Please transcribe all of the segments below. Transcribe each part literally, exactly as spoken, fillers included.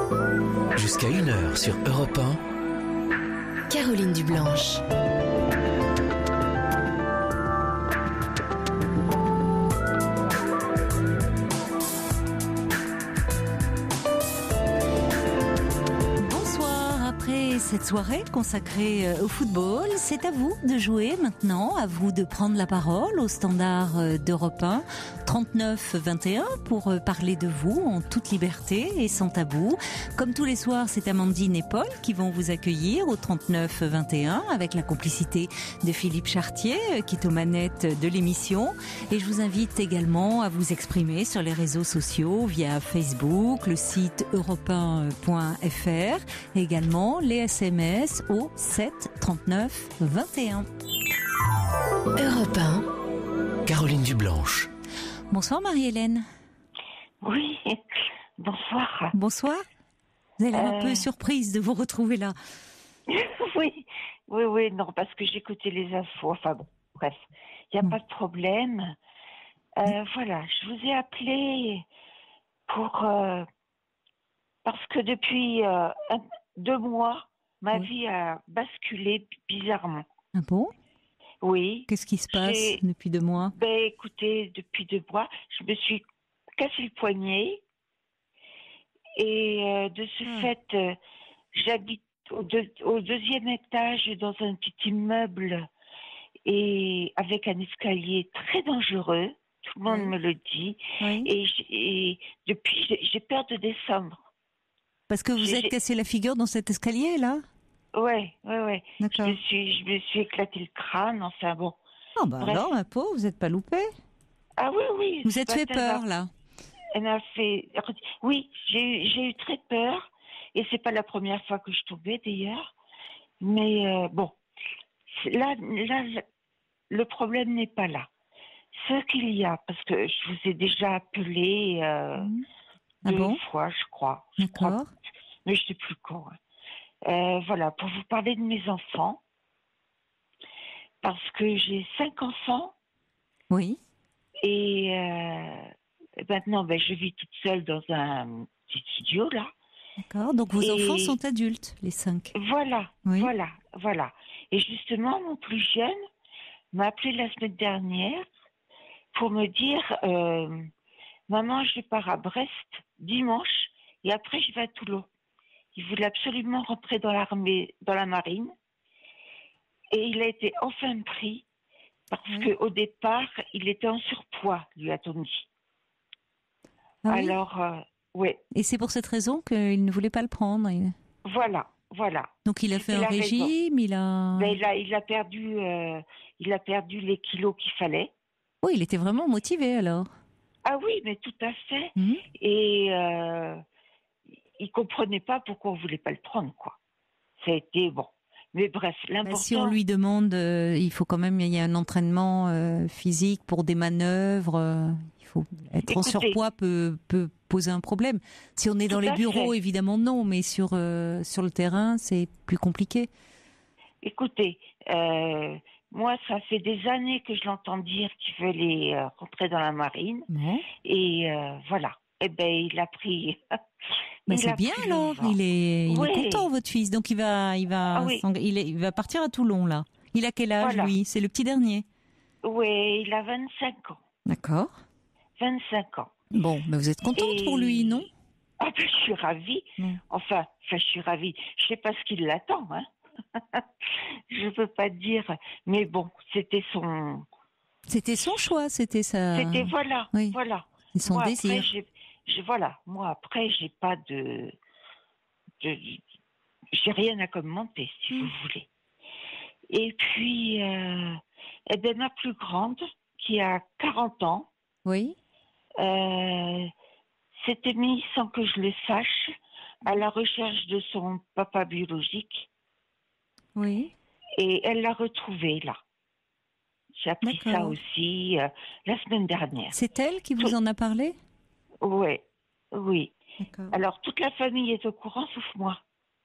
Jusqu'à une heure sur Europe un. Caroline Dublanche. Cette soirée consacrée au football, c'est à vous de jouer maintenant, à vous de prendre la parole au standard d'Europe un, trente-neuf vingt et un, pour parler de vous en toute liberté et sans tabou. Comme tous les soirs, c'est Amandine et Paul qui vont vous accueillir au trente-neuf vingt et un avec la complicité de Philippe Chartier qui est aux manettes de l'émission. Et je vous invite également à vous exprimer sur les réseaux sociaux via Facebook, le site europe un point f r et également les S M S au sept trente-neuf vingt et un. Europe un. Caroline Dublanche. Bonsoir Marie-Hélène. Oui, bonsoir. Bonsoir. Vous avez l'air Euh... un peu surprise de vous retrouver là. Oui, oui, oui, non, parce que j'écoutais les infos. Enfin bon, bref, il n'y a mmh. pas de problème. Euh, mmh. Voilà, je vous ai appelé pour... Euh, parce que depuis euh, un, deux mois, ma oui. vie a basculé bizarrement. Ah bon ? Oui. Qu'est-ce qui se passe J'ai... depuis deux mois ? Ben écoutez, depuis deux mois, je me suis cassé le poignet. Et euh, de ce ah. fait, euh, j'habite au, deux, au deuxième étage dans un petit immeuble et avec un escalier très dangereux. Tout le monde oui. me le dit. Oui. Et, et depuis, j'ai, j'ai peur de descendre. Parce que vous j'ai, êtes cassé la figure dans cet escalier, là ? Ouais, ouais, ouais. D'accord. Je me suis, je me suis éclaté le crâne, enfin bon. Ah bah Bref. Alors, ma peau, vous n'êtes pas loupée ? Ah oui, oui. Vous êtes fait peur, là ? Elle a fait... Oui, j'ai, j'ai eu très peur. Et c'est pas la première fois que je tombais, d'ailleurs. Mais euh, bon, là, là, le problème n'est pas là. Ce qu'il y a, parce que je vous ai déjà appelé euh, mmh. ah deux bon fois, je crois. Je D'accord. Crois, mais je sais plus quand. Hein. Euh, voilà, pour vous parler de mes enfants, parce que j'ai cinq enfants. Oui. Et euh, maintenant, ben, je vis toute seule dans un petit studio, là. D'accord, donc vos et enfants sont adultes, les cinq. Voilà, oui. voilà, voilà. Et justement, mon plus jeune m'a appelé la semaine dernière pour me dire euh, « Maman, je pars à Brest dimanche et après je vais à Toulon. » Il voulait absolument rentrer dans l'armée, dans la marine. Et il a été enfin pris parce oui. qu'au départ, il était en surpoids, lui a-t-on dit. Ah Alors, oui. euh, ouais. Et c'est pour cette raison qu'il ne voulait pas le prendre. Il... Voilà, voilà. Donc il a C'était fait un régime, raison. il a... Ben, il a... Il a perdu, euh, il a perdu les kilos qu'il fallait. Oui, il était vraiment motivé alors. Ah oui, mais tout à fait. Mmh. Et... Euh... il comprenait pas pourquoi on voulait pas le prendre, quoi. Ça a été bon. Mais bref, l'important... Bah, si on lui demande, euh, il faut quand même, il y a un entraînement euh, physique pour des manœuvres. Euh, il faut être Écoutez, en surpoids peut peut poser un problème. Si on est dans les bureaux, fait. évidemment non, mais sur euh, sur le terrain, c'est plus compliqué. Écoutez, euh, moi, ça fait des années que je l'entends dire qu'il veut aller euh, rentrer dans la marine, mmh. et euh, voilà. Eh ben, il a pris. Bah c'est bien alors, il est, il oui. est content votre fils, donc il va, il va, ah oui. il, est, il va partir à Toulon là. Il a quel âge voilà. lui ? C'est le petit dernier ? Oui, il a vingt-cinq ans. D'accord. vingt-cinq ans. Bon, mais vous êtes contente Et... pour lui, non ? Ah ben je suis ravie. Mm. Enfin, enfin je suis ravie. Je sais pas ce qui l'attend, hein. Je peux pas dire, mais bon, c'était son. C'était son choix, c'était sa. C'était voilà, oui. voilà. Et son Moi, désir. Après, j'ai... Je, voilà, moi après, j'ai pas de, de j'ai rien à commenter, si mmh. vous voulez. Et puis, euh, eh ben, ma plus grande, qui a quarante ans, oui, euh, s'était mise sans que je le sache à la recherche de son papa biologique. Oui. Et elle l'a retrouvé là. J'ai appris D'accord. ça aussi euh, la semaine dernière. C'est elle qui vous Tout... en a parlé ? Ouais, oui. D'accord. Alors, toute la famille est au courant, sauf moi.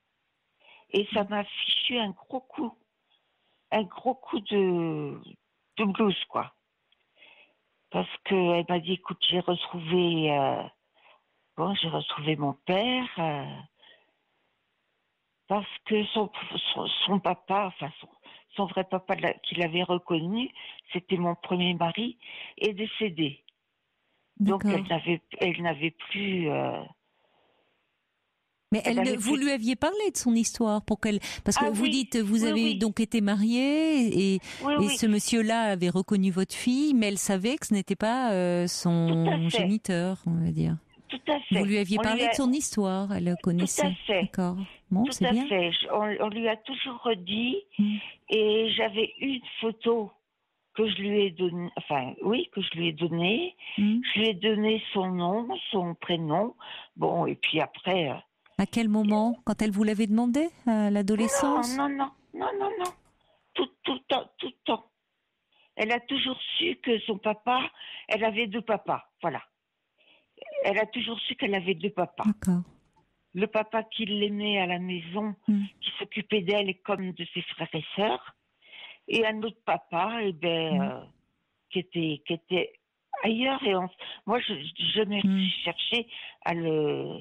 Et ça m'a fichu un gros coup. Un gros coup de, de blues, quoi. Parce qu'elle m'a dit, écoute, j'ai retrouvé... Euh, bon, j'ai retrouvé mon père. Euh, parce que son, son, son papa, enfin son, son vrai papa qu'il avait reconnu, c'était mon premier mari, est décédé. Donc elle n'avait, elle n'avait plus. Euh, Mais elle, elle ne, vous plus... lui aviez parlé de son histoire pour qu'elle, parce que ah, vous oui, dites, vous oui, avez oui. donc été mariée et, oui, et oui. ce monsieur-là avait reconnu votre fille, mais elle savait que ce n'était pas euh, son géniteur, on va dire. Tout à fait. Vous lui aviez on parlé lui a... de son histoire, elle connaissait. Tout à fait. D'accord. Bon, Tout c'est à bien. fait. On, on lui a toujours redit, mmh. et j'avais une photo que je lui ai donnée, enfin oui, que je lui ai donnée. Mmh. Je lui ai donné son nom, son prénom. Bon, et puis après. Euh... À quel moment? Quand elle vous l'avait demandé, à l'adolescence? Non, non, non, non, non, non. Tout, tout le temps, tout le temps. Elle a toujours su que son papa, elle avait deux papas, voilà. Elle a toujours su qu'elle avait deux papas. D'accord. Le papa qui l'aimait à la maison, mmh. qui s'occupait d'elle comme de ses frères et sœurs, et un autre papa, eh ben, mmh. euh, qui était, qui était ailleurs. Et on, moi, je, je me mmh. cherchais à le,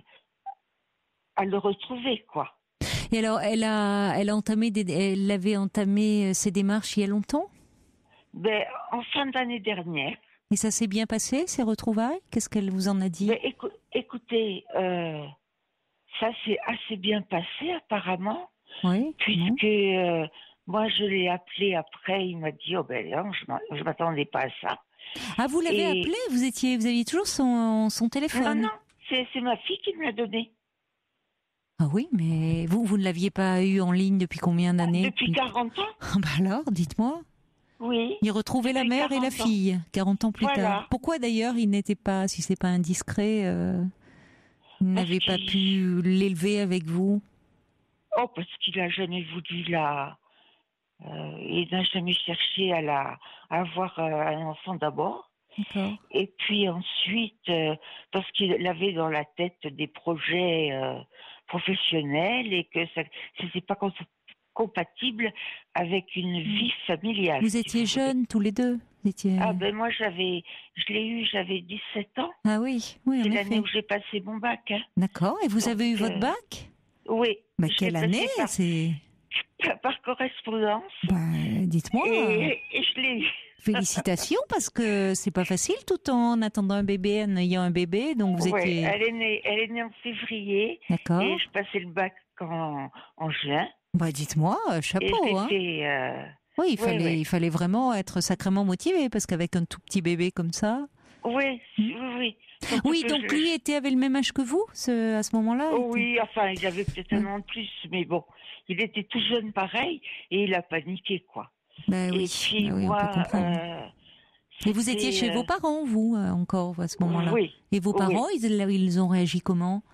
à le retrouver, quoi. Et alors, elle a, elle a entamé, des, elle avait entamé ses démarches il y a longtemps? Ben, en fin d'année dernière. Et ça s'est bien passé, ces retrouvailles? Qu'est-ce qu'elle vous en a dit? Ben, écou- écoutez, euh, ça s'est assez bien passé apparemment, oui, puisque euh, moi je l'ai appelé après, il m'a dit oh ben non, je, je m'attendais pas à ça. Ah, vous l'avez Et... appelé? Vous étiez, vous aviez toujours son, son téléphone? Non, non, c'est, c'est ma fille qui me l'a donné. Ah oui, mais vous, vous ne l'aviez pas eu en ligne depuis combien d'années? Depuis quarante ans. Ah bah alors, dites-moi. Oui. Il retrouvait la mère et la fille, quarante ans plus voilà. tard. Pourquoi d'ailleurs il n'était pas, si c'est pas indiscret, euh, il n'avait pas pu l'élever avec vous? Oh, parce qu'il n'a jamais voulu la... Euh, il n'a jamais cherché à, la, à avoir euh, un enfant d'abord. D'accord. Et puis ensuite, euh, parce qu'il avait dans la tête des projets euh, professionnels et que ça n'était pas cons- compatible avec une vie familiale. Vous étiez si jeunes tous les deux? Vous étiez... Ah ben moi j'avais, je l'ai eu, j'avais dix-sept ans. Ah oui, oui. C'est en l'année effet. où j'ai passé mon bac. Hein. D'accord. Et vous Donc, avez eu euh, votre bac? Oui. Bah, quelle année par, c'est... par correspondance. Bah, dites-moi. Et, et je l'ai eu. Félicitations, parce que c'est pas facile tout en attendant un bébé, en ayant un bébé, donc vous ouais, étiez... Elle est née, elle est née en février. D'accord. Et je passais le bac en, en juin. Bah dites-moi, chapeau. Et hein. euh... Oui, il fallait, oui, oui. il fallait vraiment être sacrément motivé, parce qu'avec un tout petit bébé comme ça... Oui, oui, oui. Donc, oui, donc je... lui était, avait le même âge que vous, ce, à ce moment-là? Oh, oui, enfin, il avait peut-être un an de plus, mais bon, il était tout jeune pareil, et il a paniqué, quoi. Ben et oui, puis ben oui, moi... on peut comprendre. Euh, et vous étiez chez euh... vos parents, vous, euh, encore, à ce moment-là? Oui. Et vos parents, oui. ils, ils ont réagi comment?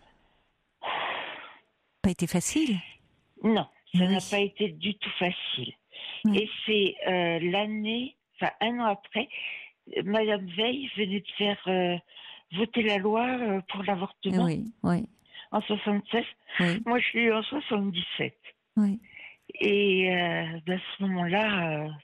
Pas été facile? Non, ça oui. n'a pas été du tout facile. Oui. Et c'est euh, l'année, enfin un an après, Madame Veil venait de faire euh, voter la loi euh, pour l'avortement. Oui, oui. En soixante-seize. Oui. Moi, je suis eu en soixante-dix-sept. Oui. Et euh, à ce moment-là, euh,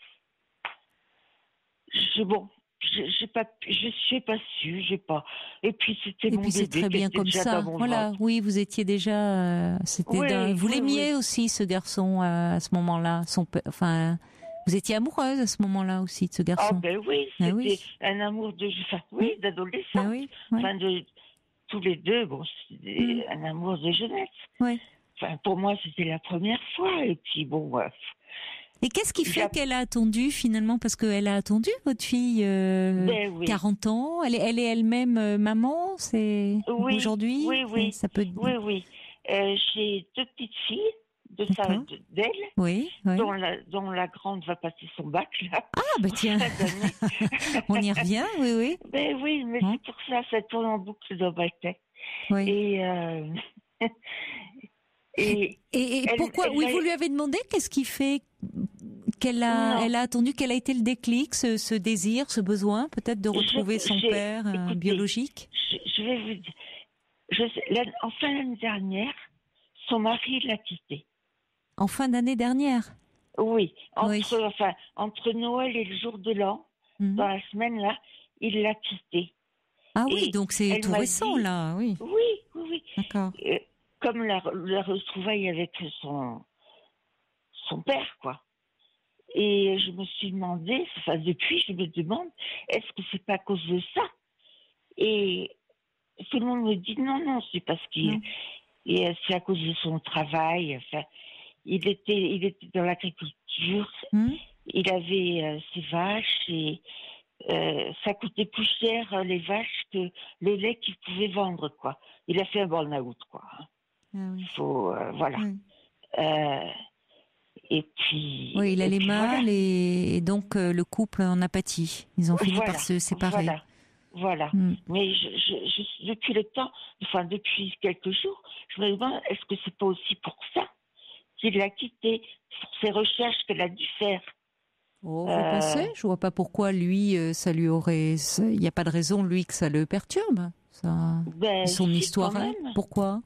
je, bon, je, j'ai pas, je suis pas su, j'ai pas. Et puis c'était Et mon puis bébé. c'est très bien comme ça. Voilà, ventre. oui, vous étiez déjà. Euh, c'était oui, d'un, vous oui, l'aimiez oui. aussi, ce garçon, euh, à ce moment-là. Son, enfin, vous étiez amoureuse à ce moment-là aussi de ce garçon. Ah ben oui, c'était ah, oui. un amour de, enfin, oui, d'adolescence. Ah, oui, oui. Enfin de tous les deux, bon, c'était mmh. un amour de jeunesse. Oui. Enfin, pour moi, c'était la première fois. Et puis bon, bref. Et qu'est-ce qui fait qu'elle a attendu finalement? Parce qu'elle a attendu, votre fille, euh, ben oui. quarante ans. Elle est, elle est elle-même euh, maman, c'est oui, aujourd'hui. Oui, oui, ça peut... oui, oui. Euh, j'ai deux petites filles de sa, de, d'elle, oui, oui. Dont, la, dont la grande va passer son bac là. Ah bah tiens, on y revient, oui, oui. Ben oui, mais hein? C'est pour ça, ça tourne en boucle dans ma tête. Oui. Et euh... Et, et, et elle, pourquoi elle, Oui, elle... vous lui avez demandé qu'est-ce qui fait qu'elle a, elle a attendu, quel a été le déclic, ce, ce désir, ce besoin, peut-être de retrouver je, son père euh, écoutez, biologique. Je, je vais vous dire, je sais, la, en fin d'année dernière, son mari l'a quitté. En fin d'année dernière. Oui, entre, oui. Enfin, entre Noël et le jour de l'an, mmh. dans la semaine là, il l'a quitté. Ah oui, et donc c'est tout récent dit, là, oui. Oui, oui, oui. D'accord. Euh, comme la, la retrouvaille avec son, son père, quoi. Et je me suis demandé, enfin depuis, je me demande, est-ce que c'est pas à cause de ça? Et tout le monde me dit non, non, c'est parce qu'il, et c'est à cause de son travail. Enfin, il était, il était dans l'agriculture, mmh. il avait euh, ses vaches et euh, ça coûtait plus cher euh, les vaches que le lait qu'il pouvait vendre, quoi. Il a fait un burn-out, quoi. Ah oui. Faut, euh, voilà. Oui. Euh, Et puis. Oui, il allait mal voilà. et, et donc euh, le couple en a pâti. Ils ont fini voilà, par se séparer. Voilà, voilà. Mm. Mais je, je, je, depuis le temps, enfin depuis quelques jours, je me demande est-ce que c'est pas aussi pour ça qu'il l'a quitté, pour ses recherches qu'elle a dû faire. Oh, vous euh... pensez? Je vois pas pourquoi lui, ça lui aurait. Il n'y a pas de raison lui que ça le perturbe. Ça. Ben, son histoire. Hein. Pourquoi?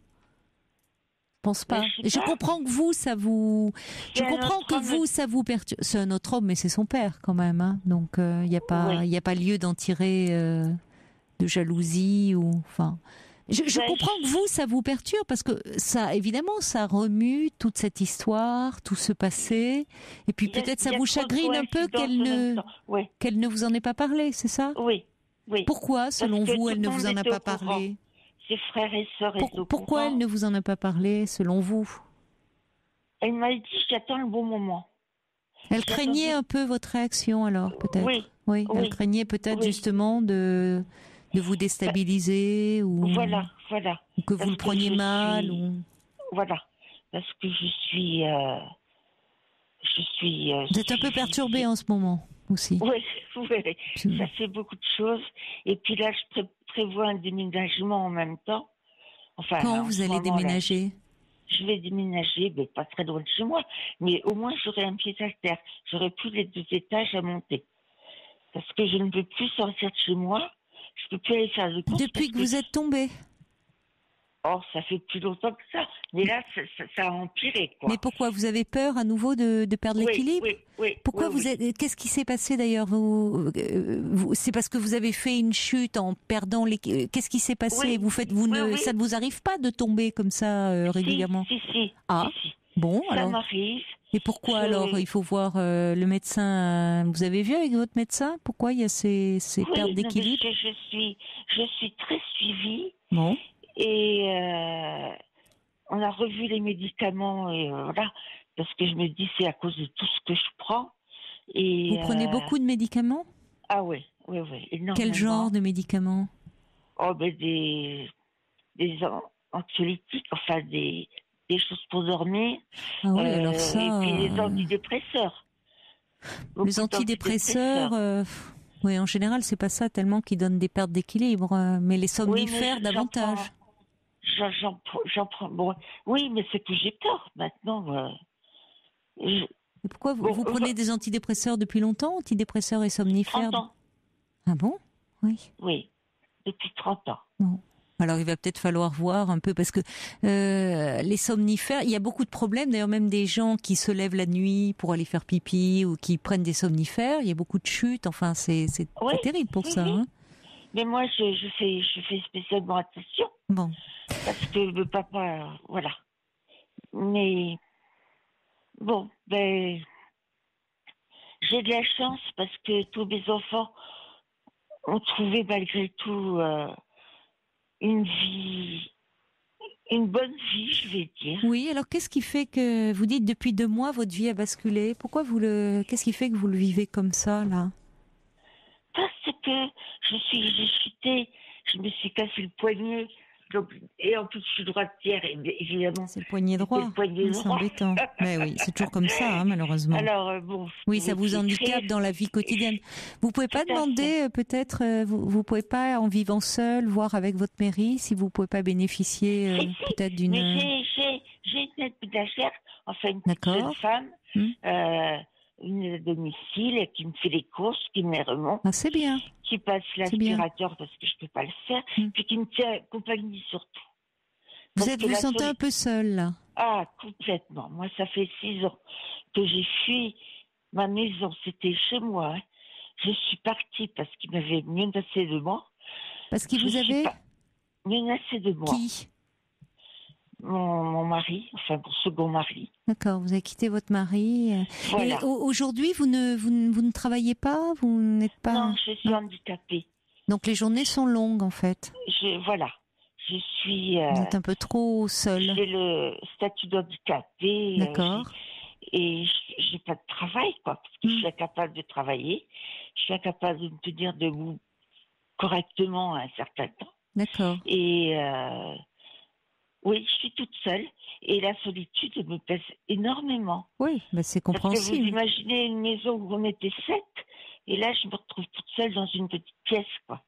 Je pense pas. Je, je comprends que vous, ça vous. Je comprends que vous, ça vous perturbe. C'est un autre homme, mais c'est son père quand même. Hein. Donc il euh, n'y a pas, il oui. y a pas lieu d'en tirer euh, de jalousie ou. Enfin, je, je comprends que vous, ça vous perturbe parce que ça, évidemment, ça remue toute cette histoire, tout ce passé, et puis peut-être ça vous chagrine un peu qu'elle ne, oui. qu'elle ne vous en ait pas parlé, c'est ça? Oui. Oui. Pourquoi, selon vous, elle ne vous en a pas parlé? Ses frères et sœurs étaient Pour, Pourquoi elle ne vous en a pas parlé, selon vous? Elle m'a dit j'attends le bon moment. Elle j'attends craignait un peu votre réaction alors, peut-être. Oui. Oui. oui. Elle craignait peut-être oui. justement de de vous déstabiliser ou. Voilà, voilà. Ou que vous parce le preniez mal suis... ou. Voilà, parce que je suis, euh... je suis. Euh... Vous êtes un peu perturbée en ce moment aussi. Oui, oui. Ça fait beaucoup de choses. Et puis là, je pré- prévois un déménagement en même temps. Enfin, quand vous allez déménager? Là, je vais déménager, mais pas très loin de chez moi. Mais au moins, j'aurai un pied à terre. J'aurai plus les deux étages à monter. Parce que je ne peux plus sortir de chez moi. Je ne peux plus aller faire le course. Depuis que, que vous êtes tombée? Oh, ça fait plus longtemps que ça. Mais là, ça, ça, ça a empiré, quoi. Mais pourquoi? Vous avez peur à nouveau de, de perdre oui, l'équilibre? Oui, oui. Pourquoi oui, vous oui. êtes... Qu'est-ce qui s'est passé d'ailleurs? vous, vous... C'est parce que vous avez fait une chute en perdant l'équilibre. Qu'est-ce qui s'est passé? oui, vous faites, vous oui, ne... oui. Ça ne vous arrive pas de tomber comme ça euh, régulièrement? Si, si, si. Ah, si, si. Bon, ça alors. m'arrive. Et pourquoi je... alors il faut voir euh, le médecin? Vous avez vu avec votre médecin pourquoi il y a ces, ces oui, pertes d'équilibre? Non, je suis, je suis très suivie. Bon. Et euh, on a revu les médicaments et euh, voilà, parce que je me dis c'est à cause de tout ce que je prends. Et, vous prenez euh... beaucoup de médicaments? Ah oui, oui, oui. Énormément. Quel genre de médicaments? Oh ben des des anxiolytiques, enfin des des choses pour dormir. Ah oui, euh, alors ça. Et puis les antidépresseurs. Beaucoup les antidépresseurs. Euh... Oui, en général, c'est pas ça tellement qui donne des pertes d'équilibre, mais les somnifères oui, mais davantage. J'en, j'en, j'en prends. Bon, oui, mais c'est que j'ai peur maintenant. Euh, je... Et pourquoi vous, bon, vous prenez euh, des antidépresseurs depuis longtemps, antidépresseurs et somnifères? trente ans. Ah bon? Oui. Oui, depuis trente ans. Bon. Alors il va peut-être falloir voir un peu parce que euh, les somnifères, il y a beaucoup de problèmes. D'ailleurs même des gens qui se lèvent la nuit pour aller faire pipi ou qui prennent des somnifères, il y a beaucoup de chutes. Enfin c'est c'est, oui, c'est terrible pour oui, ça. Oui. Hein. Mais moi je, je fais je fais spécialement attention. Bon. Parce que le papa, voilà. Mais bon, ben j'ai de la chance parce que tous mes enfants ont trouvé malgré tout. Euh, Une vie, une bonne vie, je vais dire. Oui, alors qu'est-ce qui fait que vous dites depuis deux mois votre vie a basculé? Pourquoi vous le, qu'est-ce qui fait que vous le vivez comme ça là? Parce que je suis, j'ai chuté, je me suis cassé le poignet, donc, et en plus je suis droitière, évidemment. C'est le poignet droit. Le poignet c'est droit. embêtant. Mais oui, c'est toujours comme ça, hein, malheureusement. Alors euh, bon. Oui, ça vous handicape dans la vie quotidienne. Vous pouvez pas demander euh, peut-être, euh, vous, vous pouvez pas en vivant seul, voir avec votre mairie si vous pouvez pas bénéficier euh, si, si. peut-être d'une. Mais j'ai, j'ai, j'ai une aide ménagère, enfin une petite jeune femme. Hum. Euh, une aide à domicile qui me fait les courses, qui me les remonte. Ah, c'est bien. Qui passe l'aspirateur parce que je peux pas le faire, mmh. puis qui me tient compagnie surtout. Vous êtes, vous sentez soli... un peu seule là? Ah, complètement. Moi, ça fait six ans que j'ai fui ma maison. C'était chez moi. Hein. Je suis partie parce qu'il m'avait menacé de mort. Parce qu'il vous avait pas... menacé de mort. Qui? Mon mari, enfin mon second mari. D'accord, vous avez quitté votre mari. Voilà. Et au- aujourd'hui, vous ne, vous, ne, vous ne travaillez pas, vous n'êtes pas... Non, je suis handicapée. Donc les journées sont longues en fait. Je, voilà, je suis... Euh, Vous êtes un peu trop seule. j'ai le statut d'handicapée. D'accord. Euh, et j'ai pas de travail, quoi, parce que Mm. je suis incapable de travailler. Je suis incapable de me tenir debout correctement à un certain temps. D'accord. Et euh, oui, je suis toute seule. Et la solitude me pèse énormément. Oui, bah c'est Parce que vous compréhensible. imaginez une maison où on était sept, et là, je me retrouve toute seule dans une petite pièce, quoi.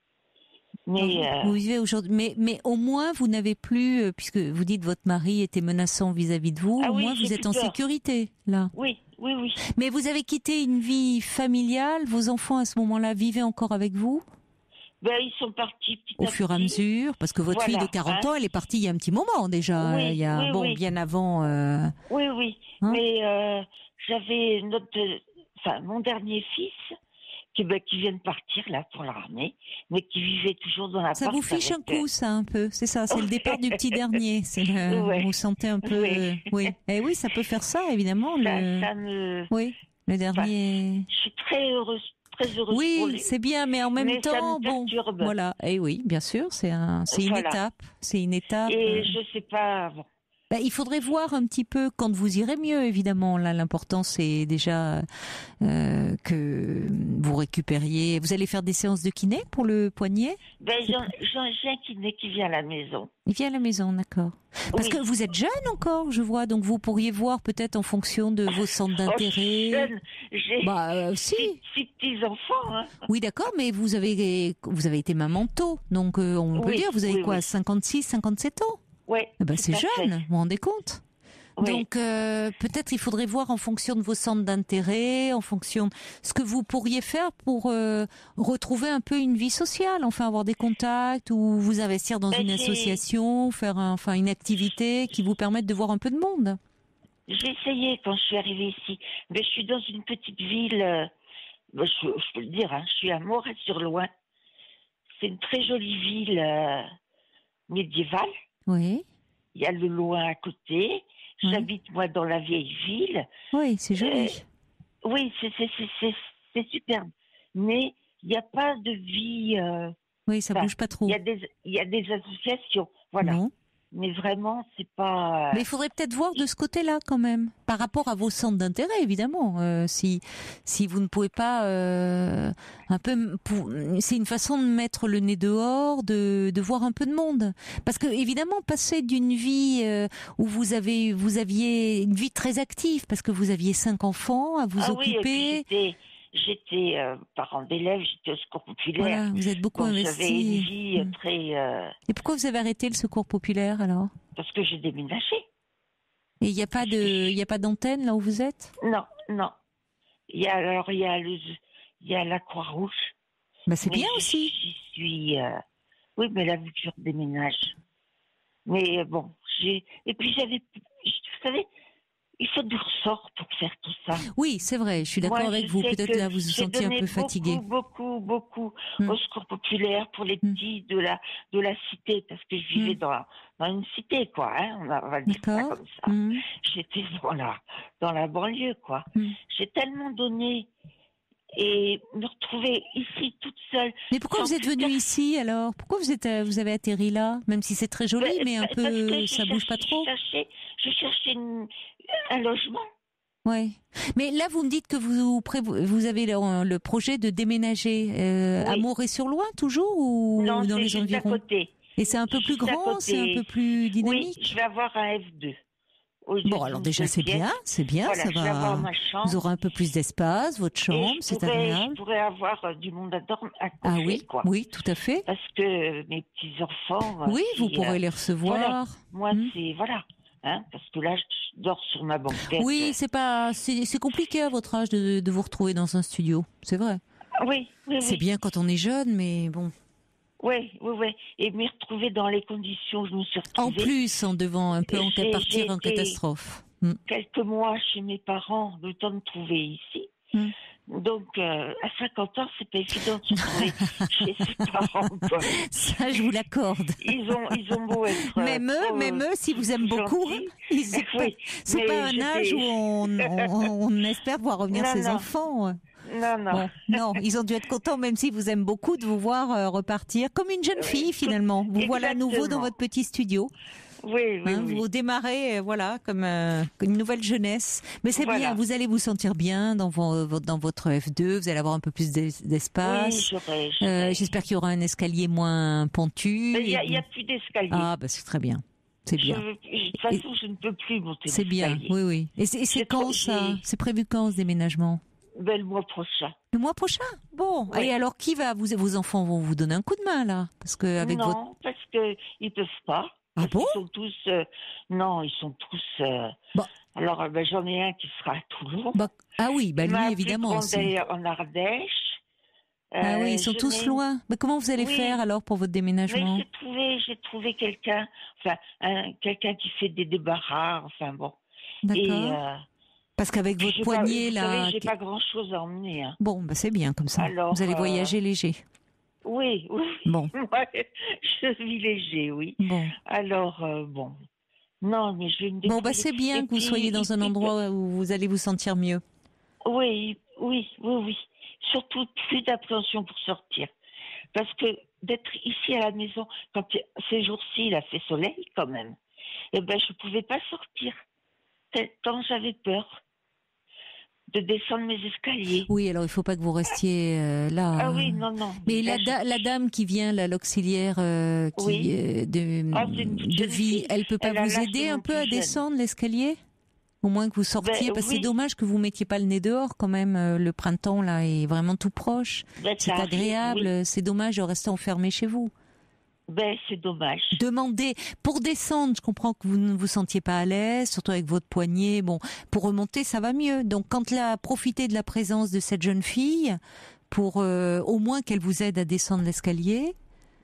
Mais vous, euh, vous vivez aujourd'hui, mais, mais au moins vous n'avez plus, euh, puisque vous dites votre mari était menaçant vis-à-vis de vous, Ah au oui, moins j'ai vous êtes plus en peur. sécurité là. oui, oui, oui. Mais vous avez quitté une vie familiale, vos enfants à ce moment-là vivaient encore avec vous Ben, ils sont partis petit au à fur et à petit. mesure, parce que votre Voilà, fille de quarante hein. ans, elle est partie il y a un petit moment déjà, Oui, il y a oui, bon oui. bien avant. euh, Oui, oui. Hein? Mais euh, j'avais notre, enfin, mon dernier fils qui, ben, qui vient de partir là pour l'armée, mais qui vivait toujours dans la Ça vous fiche un coup, ça, un peu. C'est ça, c'est le départ du petit dernier. C'est le, Ouais. vous sentez un peu, Oui. euh, oui. Eh oui, ça peut faire ça, évidemment. Ça, le, ça me, oui, le très je suis très heureuse, très heureuse pour Oui, lui. c'est bien, mais en même Mais ça temps, me bon, perturbe. voilà. Et oui, bien sûr, c'est un, c'est une Voilà. étape, c'est une étape. Et euh, je sais pas. Bon. Ben, il faudrait voir un petit peu quand vous irez mieux, évidemment. Là, l'important, c'est déjà euh, que vous récupériez. Vous allez faire des séances de kiné pour le poignet? Ben, j'en, j'en, j'ai un kiné qui vient à la maison. Il vient à la maison, d'accord. Parce Oui. que vous êtes jeune encore, je vois. Donc vous pourriez voir peut-être en fonction de vos centres Oh, je suis d'intérêt. jeune. J'ai Bah euh, si. six, six petits enfants. Hein. Oui, d'accord, mais vous avez vous avez été maman tôt, donc euh, on peut Oui, dire vous avez oui, quoi, oui. cinquante-six, cinquante-sept ans. Ouais. Eh ben, tout c'est à fait. jeune, vous vous rendez compte? Oui. Donc euh, peut-être il faudrait voir en fonction de vos centres d'intérêt, en fonction de ce que vous pourriez faire pour euh, retrouver un peu une vie sociale, enfin avoir des contacts ou vous investir dans Ben, une j'ai- association, faire un- enfin une activité qui vous permette de voir un peu de monde. J'ai essayé quand je suis arrivée ici, mais je suis dans une petite ville. euh, ben, je, je peux le dire, hein, je suis à Moret-sur-Loing. C'est une très jolie ville euh, médiévale. Oui, Il y a le Loing à côté. Oui. J'habite moi dans la vieille ville. oui, c'est joli. Euh, Oui, c'est c'est c'est c'est c'est superbe. Mais il n'y a pas de vie. euh, Oui, ça enfin, bouge pas trop. Il y a des il y a des associations, voilà. Non. Mais vraiment, c'est pas. euh, Mais il faudrait peut-être voir de ce côté-là quand même, par rapport à vos centres d'intérêt, évidemment. Euh, si si vous ne pouvez pas euh, un peu, pour- c'est une façon de mettre le nez dehors, de de voir un peu de monde. Parce que évidemment, passer d'une vie euh, où vous avez vous aviez une vie très active, parce que vous aviez cinq enfants à vous ah oui, et occuper. puis j'étais j'étais euh, parent d'élèves, j'étais au secours populaire. Voilà, vous êtes beaucoup Donc j'avais une investi. vie euh, Mm. très euh, Et pourquoi vous avez arrêté le secours populaire alors? parce que j'ai déménagé. Et il n'y a pas de il y a pas d'antenne là où vous êtes? Non, non. Il y a alors il y a le il y a la Croix-Rouge. Bah c'est Mais bien j'y- aussi. J'y suis. euh, Oui, mais là, vu que je redéménage. Mais euh, bon, j'ai. Et puis j'avais. Vous savez, il faut du ressort pour faire tout ça. Oui, c'est vrai, je suis d'accord Moi, avec je vous. sais Peut-être que là, vous vous j'ai sentiez un donné peu fatigué. Beaucoup, beaucoup, beaucoup Hmm. au secours populaire pour les Hmm. petits de la de la cité, parce que je vivais Hmm. dans dans une cité, quoi. Hein, on va on va dire ça D'accord. comme ça. Mhm. J'étais dans la dans la banlieue, quoi. Hmm. J'ai tellement donné et me retrouver ici toute seule. Mais pourquoi Sans vous êtes plus venu personne. ici alors? Pourquoi vous êtes euh, vous avez atterri là? Même si c'est très joli, Ben, mais un ben, parce que peu je ça bouge pas cherche- trop. Je cherchais, je cherchais une- un logement. Ouais. Mais là, vous me dites que vous pré- vous avez le, le projet de déménager euh, à Oui. Moret-sur-Loing toujours ou Non, dans c'est les juste à environs? côté. Et c'est un peu plus Juste à grand, c'est un côté. peu plus Oui, dynamique. je vais avoir un F deux. Au lieu Bon, d'une alors déjà deux c'est pièces. bien, c'est bien, Voilà, ça je vais avoir va. ma chambre. Vous aurez un peu plus d'espace, votre Et chambre, je c'est pourrais- agréable. Je pourrais avoir euh, du monde à dormir, à coucher, Ah oui, quoi. oui, tout à fait. Parce que mes petits enfants. Oui, vous pourrez les Voilà. recevoir. Moi, Hmm. c'est voilà, hein, parce que là, je dors sur ma banquette. Oui, c'est pas, c'est c'est compliqué à votre âge de, de vous retrouver dans un studio, c'est vrai. Ah oui, oui, C'est oui. bien quand on est jeune, mais bon. Oui, oui, oui. Et m'y retrouver dans les conditions où je me suis En retrouvée. plus, en devant un peu en J'ai- partir j'ai en été- catastrophe. Hmm. Quelques mois chez mes parents, le temps de trouver ici. Mm. Donc, euh, à cinquante ans, c'est pas évident de se retrouver chez ses parents, quoi. Ça, je vous l'accorde. Ils ont, ils ont beau être. euh, Même eux, trop, même eux, si vous aiment beaucoup, gentils. ils- Oui, c'est mais pas un j'étais- âge où on, on- on espère voir revenir Non, ses non. enfants. Non, non. Bon, non, ils ont dû être contents, même s'ils vous aiment beaucoup, de vous voir euh, repartir comme une jeune fille Oui, finalement. Vous voilà à nouveau dans exactement. votre petit studio. Oui, oui, Hein, oui. Vous démarrez, euh, voilà, comme euh, une nouvelle jeunesse. Mais c'est Voilà. bien, vous allez vous sentir bien dans, vo- vo- dans votre F deux, vous allez avoir un peu plus d'es- Oui, d'espace. j'aurais. Euh, j'aurais. J'espère qu'il y aura un escalier moins pentu. Mais il n'y a, et il y a que- plus d'escalier. Ah, bah c'est très bien. C'est Je bien. veux- De toute façon, je ne peux plus monter C'est bien, l'escalier. oui, oui. Et c'est et c'est J'ai quand trop- ça j'ai- C'est prévu quand ce déménagement? Ben, le mois prochain. Le mois prochain. Bon. Oui. Et alors, qui va vous, vos enfants vont vous donner un coup de main là, parce que avec non, votre. parce qu'ils ne peuvent pas. Ah Parce bon qu'ils sont tous. euh, Non, ils sont tous. euh, Bah. Alors, euh, ben, j'en ai un qui sera à Toulon. Bah, ah oui, bah Ma lui plus évidemment grande aussi. est en Ardèche. Ah oui, Euh, ils sont je tous n'ai- loin. Mais comment vous allez Oui. faire alors pour votre Mais déménagement? j'ai trouvé, j'ai trouvé quelqu'un, enfin, un, quelqu'un qui fait des débarras, enfin bon. Et D'accord. euh, Parce qu'avec votre j'ai poignet pas, là. Vous savez, j'ai qui- pas grand-chose à emmener. Hein. Bon, bah c'est bien comme ça. Alors, vous allez euh, voyager léger. Oui, oui. Bon, Ouais, je vis léger, oui. bon. Alors, euh, bon. Non, mais je vais me Bon, bah débrouiller. c'est bien Et que vous puis, soyez dans et un puis, endroit où vous allez vous sentir mieux. Oui, oui, oui, oui. Surtout plus d'appréhension pour sortir. Parce que d'être ici à la maison, quand ces jours-ci, il a fait soleil quand même, eh ben, je ne pouvais pas sortir. Tant j'avais peur de descendre mes escaliers. Oui, alors il faut pas que vous restiez euh, là. Ah hein. oui, non, non. Mais la, Là, je- da- la dame qui vient, là, l'auxiliaire euh, qui Oui. euh, de, Ah, c'est une de jeune vie, fille. elle peut pas Elle a vous l'âge aider de un mon peu à plus jeune. descendre l'escalier? Au moins que vous sortiez, Ben, parce que oui. c'est dommage que vous mettiez pas le nez dehors quand même. euh, Le printemps là est vraiment tout proche. Ben, C'est ça arrive, agréable. oui. C'est dommage de rester enfermé chez vous. Ben, c'est dommage. Demandez pour descendre. Je comprends que vous ne vous sentiez pas à l'aise, surtout avec votre poignet. Bon, pour remonter, ça va mieux. Donc, quand là, profitez de la présence de cette jeune fille pour euh, au moins qu'elle vous aide à descendre l'escalier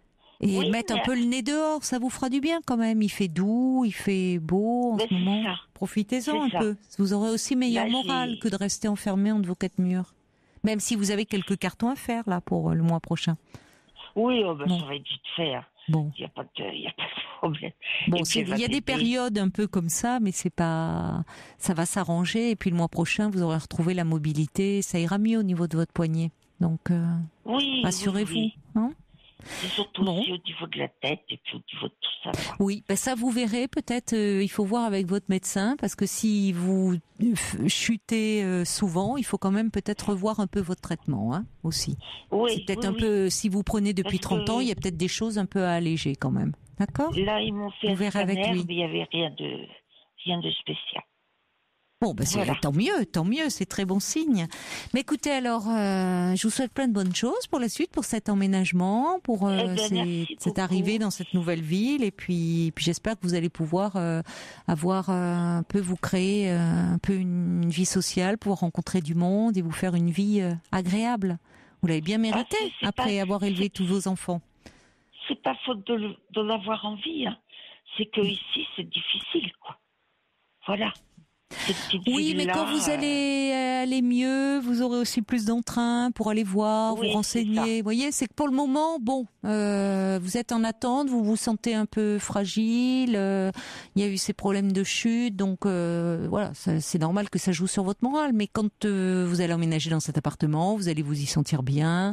et Oui, mettre un mais- peu le nez dehors. Ça vous fera du bien quand même. Il fait doux, il fait beau en Ben, ce c'est moment. ça. Profitez-en C'est un ça. peu. Vous aurez aussi meilleur Là, moral j'ai- que de rester enfermé entre vos quatre murs. Même si vous avez quelques cartons à faire là pour euh, le mois prochain. Oui, oh, ben, Bon. ça va être vite fait. hein. Bon. Il n'y a, pas de- il y a pas de problème. Bon, Et c'est- puis, il y a elle va des t'aider. périodes un peu comme ça, mais c'est pas, ça va s'arranger. Et puis le mois prochain, vous aurez retrouvé la mobilité, ça ira mieux au niveau de votre poignet. Donc, euh, Oui, rassurez-vous. oui, oui. Hein C'est surtout Bon. aussi au niveau de la tête et puis au niveau de tout ça. quoi. Oui, ben ça vous verrez. Peut-être, euh, il faut voir avec votre médecin parce que si vous euh, chutez euh, souvent, il faut quand même peut-être revoir un peu votre traitement, hein, aussi. Oui, c'est peut-être oui, un oui. peu, si vous prenez depuis Parce que- trente ans, il y a peut-être des choses un peu à alléger quand même. D'accord? Là, ils m'ont fait Vous un verrez avec scanner, lui. mais il n'y avait rien de, rien de spécial. Bon, ben c'est Voilà. tant mieux, tant mieux, c'est très bon signe. Mais écoutez, alors, euh, je vous souhaite plein de bonnes choses pour la suite, pour cet emménagement, pour euh, Eh ben, ces- merci cette beaucoup. arrivée dans cette nouvelle ville, et puis, puis j'espère que vous allez pouvoir euh, avoir euh, un peu vous créer euh, un peu une, une vie sociale, pouvoir rencontrer du monde et vous faire une vie euh, agréable. Vous l'avez bien mérité c'est- c'est après pas- avoir élevé c'est- tous vos enfants. C'est pas faute de, le- de l'avoir envie. Hein. C'est que ici, c'est difficile, quoi. Voilà. Cette petite Oui, mais ville-là, quand vous euh, allez euh, aller mieux, vous aurez aussi plus d'entrain pour aller voir, Oui, vous renseigner. Vous voyez, c'est que pour le moment, bon, euh, vous êtes en attente, vous vous sentez un peu fragile. euh, Il y a eu ces problèmes de chute, donc euh, voilà, ça- c'est normal que ça joue sur votre morale. Mais quand euh, vous allez emménager dans cet appartement, vous allez vous y sentir bien.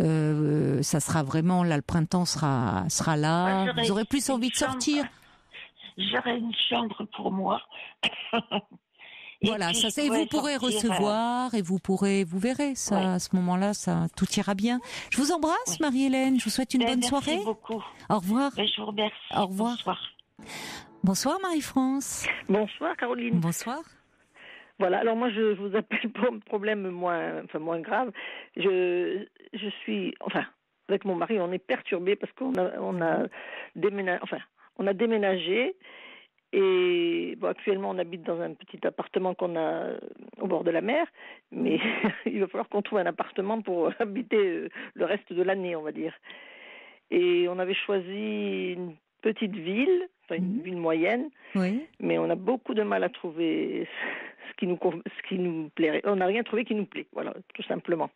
Euh, ça sera vraiment là, le printemps sera sera là. Bah, j'aurai vous aurez plus une envie de chambre. sortir. J'aurai une chambre pour moi. Et Voilà, puis, ça je c'est, vous pourrez sortir, euh, recevoir et vous pourrez, vous verrez, ça, Ouais. à ce moment-là, ça, tout ira bien. Je vous embrasse, Ouais. Marie-Hélène, je vous souhaite une ben, bonne merci soirée. beaucoup. Au revoir. Ben, je vous remercie. Au revoir. Bonsoir. Bonsoir Marie-France. Bonsoir Caroline. Bonsoir. Voilà, alors moi je, je vous appelle pour un problème moins, enfin moins grave. Je, je suis, enfin, avec mon mari, on est perturbés parce qu'on a, on a déménagé, enfin, on a déménagé et bon, actuellement on habite dans un petit appartement qu'on a au bord de la mer, mais il va falloir qu'on trouve un appartement pour habiter le reste de l'année, on va dire. Et on avait choisi une petite ville, enfin une Mhm. ville moyenne, Oui. mais on a beaucoup de mal à trouver ce qui nous, ce qui nous plairait. On n'a rien trouvé qui nous plaît, voilà, tout simplement.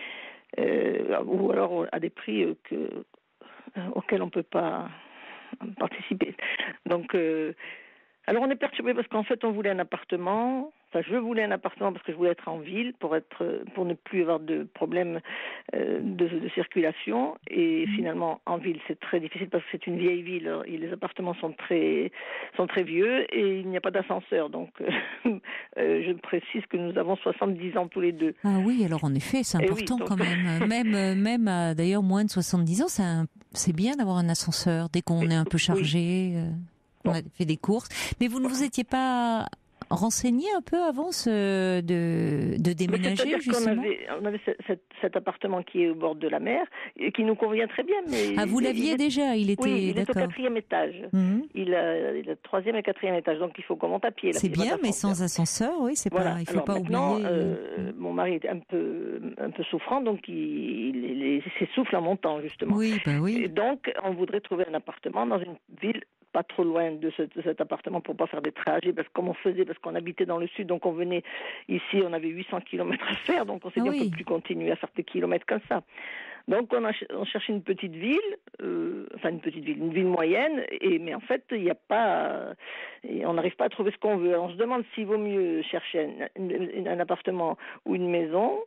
Euh, ou alors à des prix que, euh, auxquels on ne peut pas participer. Donc, euh, alors on est perturbé parce qu'en fait on voulait un appartement. Enfin, je voulais un appartement parce que je voulais être en ville pour être, pour ne plus avoir de problèmes euh, de, de circulation. Et finalement, en ville, c'est très difficile parce que c'est une vieille ville et les appartements sont très, sont très vieux et il n'y a pas d'ascenseur. Donc, euh, je précise que nous avons soixante-dix ans tous les deux. Ah oui, alors en effet, c'est important oui, donc... quand même. Même, même à d'ailleurs moins de soixante-dix ans, c'est, un, c'est bien d'avoir un ascenseur dès qu'on est un peu chargé. Oui. Euh, on bon. a fait des courses. Mais vous ne vous étiez pas renseigner un peu avant ce, de, de déménager, justement. On avait, on avait cet, cet appartement qui est au bord de la mer et qui nous convient très bien. Mais ah, vous l'aviez il, déjà, il était oui, il d'accord. est au quatrième étage. Mm-hmm. Il a le troisième et quatrième étage, donc il faut qu'on monte à pied. Là, c'est bien, mais sans ascenseur, oui, c'est voilà. pas, il faut Alors, pas oublier. Euh, mon mari est un peu, un peu souffrant, donc il, il, il s'essouffle en montant, justement. Oui, bah oui. Et donc, on voudrait trouver un appartement dans une ville pas trop loin de, ce, de cet appartement pour pas faire des trajets, parce que comme on faisait, parce qu'on habitait dans le sud, donc on venait ici, on avait huit cents kilomètres à faire, donc on s'est ah dit oui. on peut plus continuer à faire des kilomètres comme ça. Donc on a on cherchait une petite ville, euh, enfin une petite ville, une ville moyenne, et mais en fait il n'y a pas, et on n'arrive pas à trouver ce qu'on veut. Alors, on se demande s'il vaut mieux chercher un, un, un appartement ou une maison.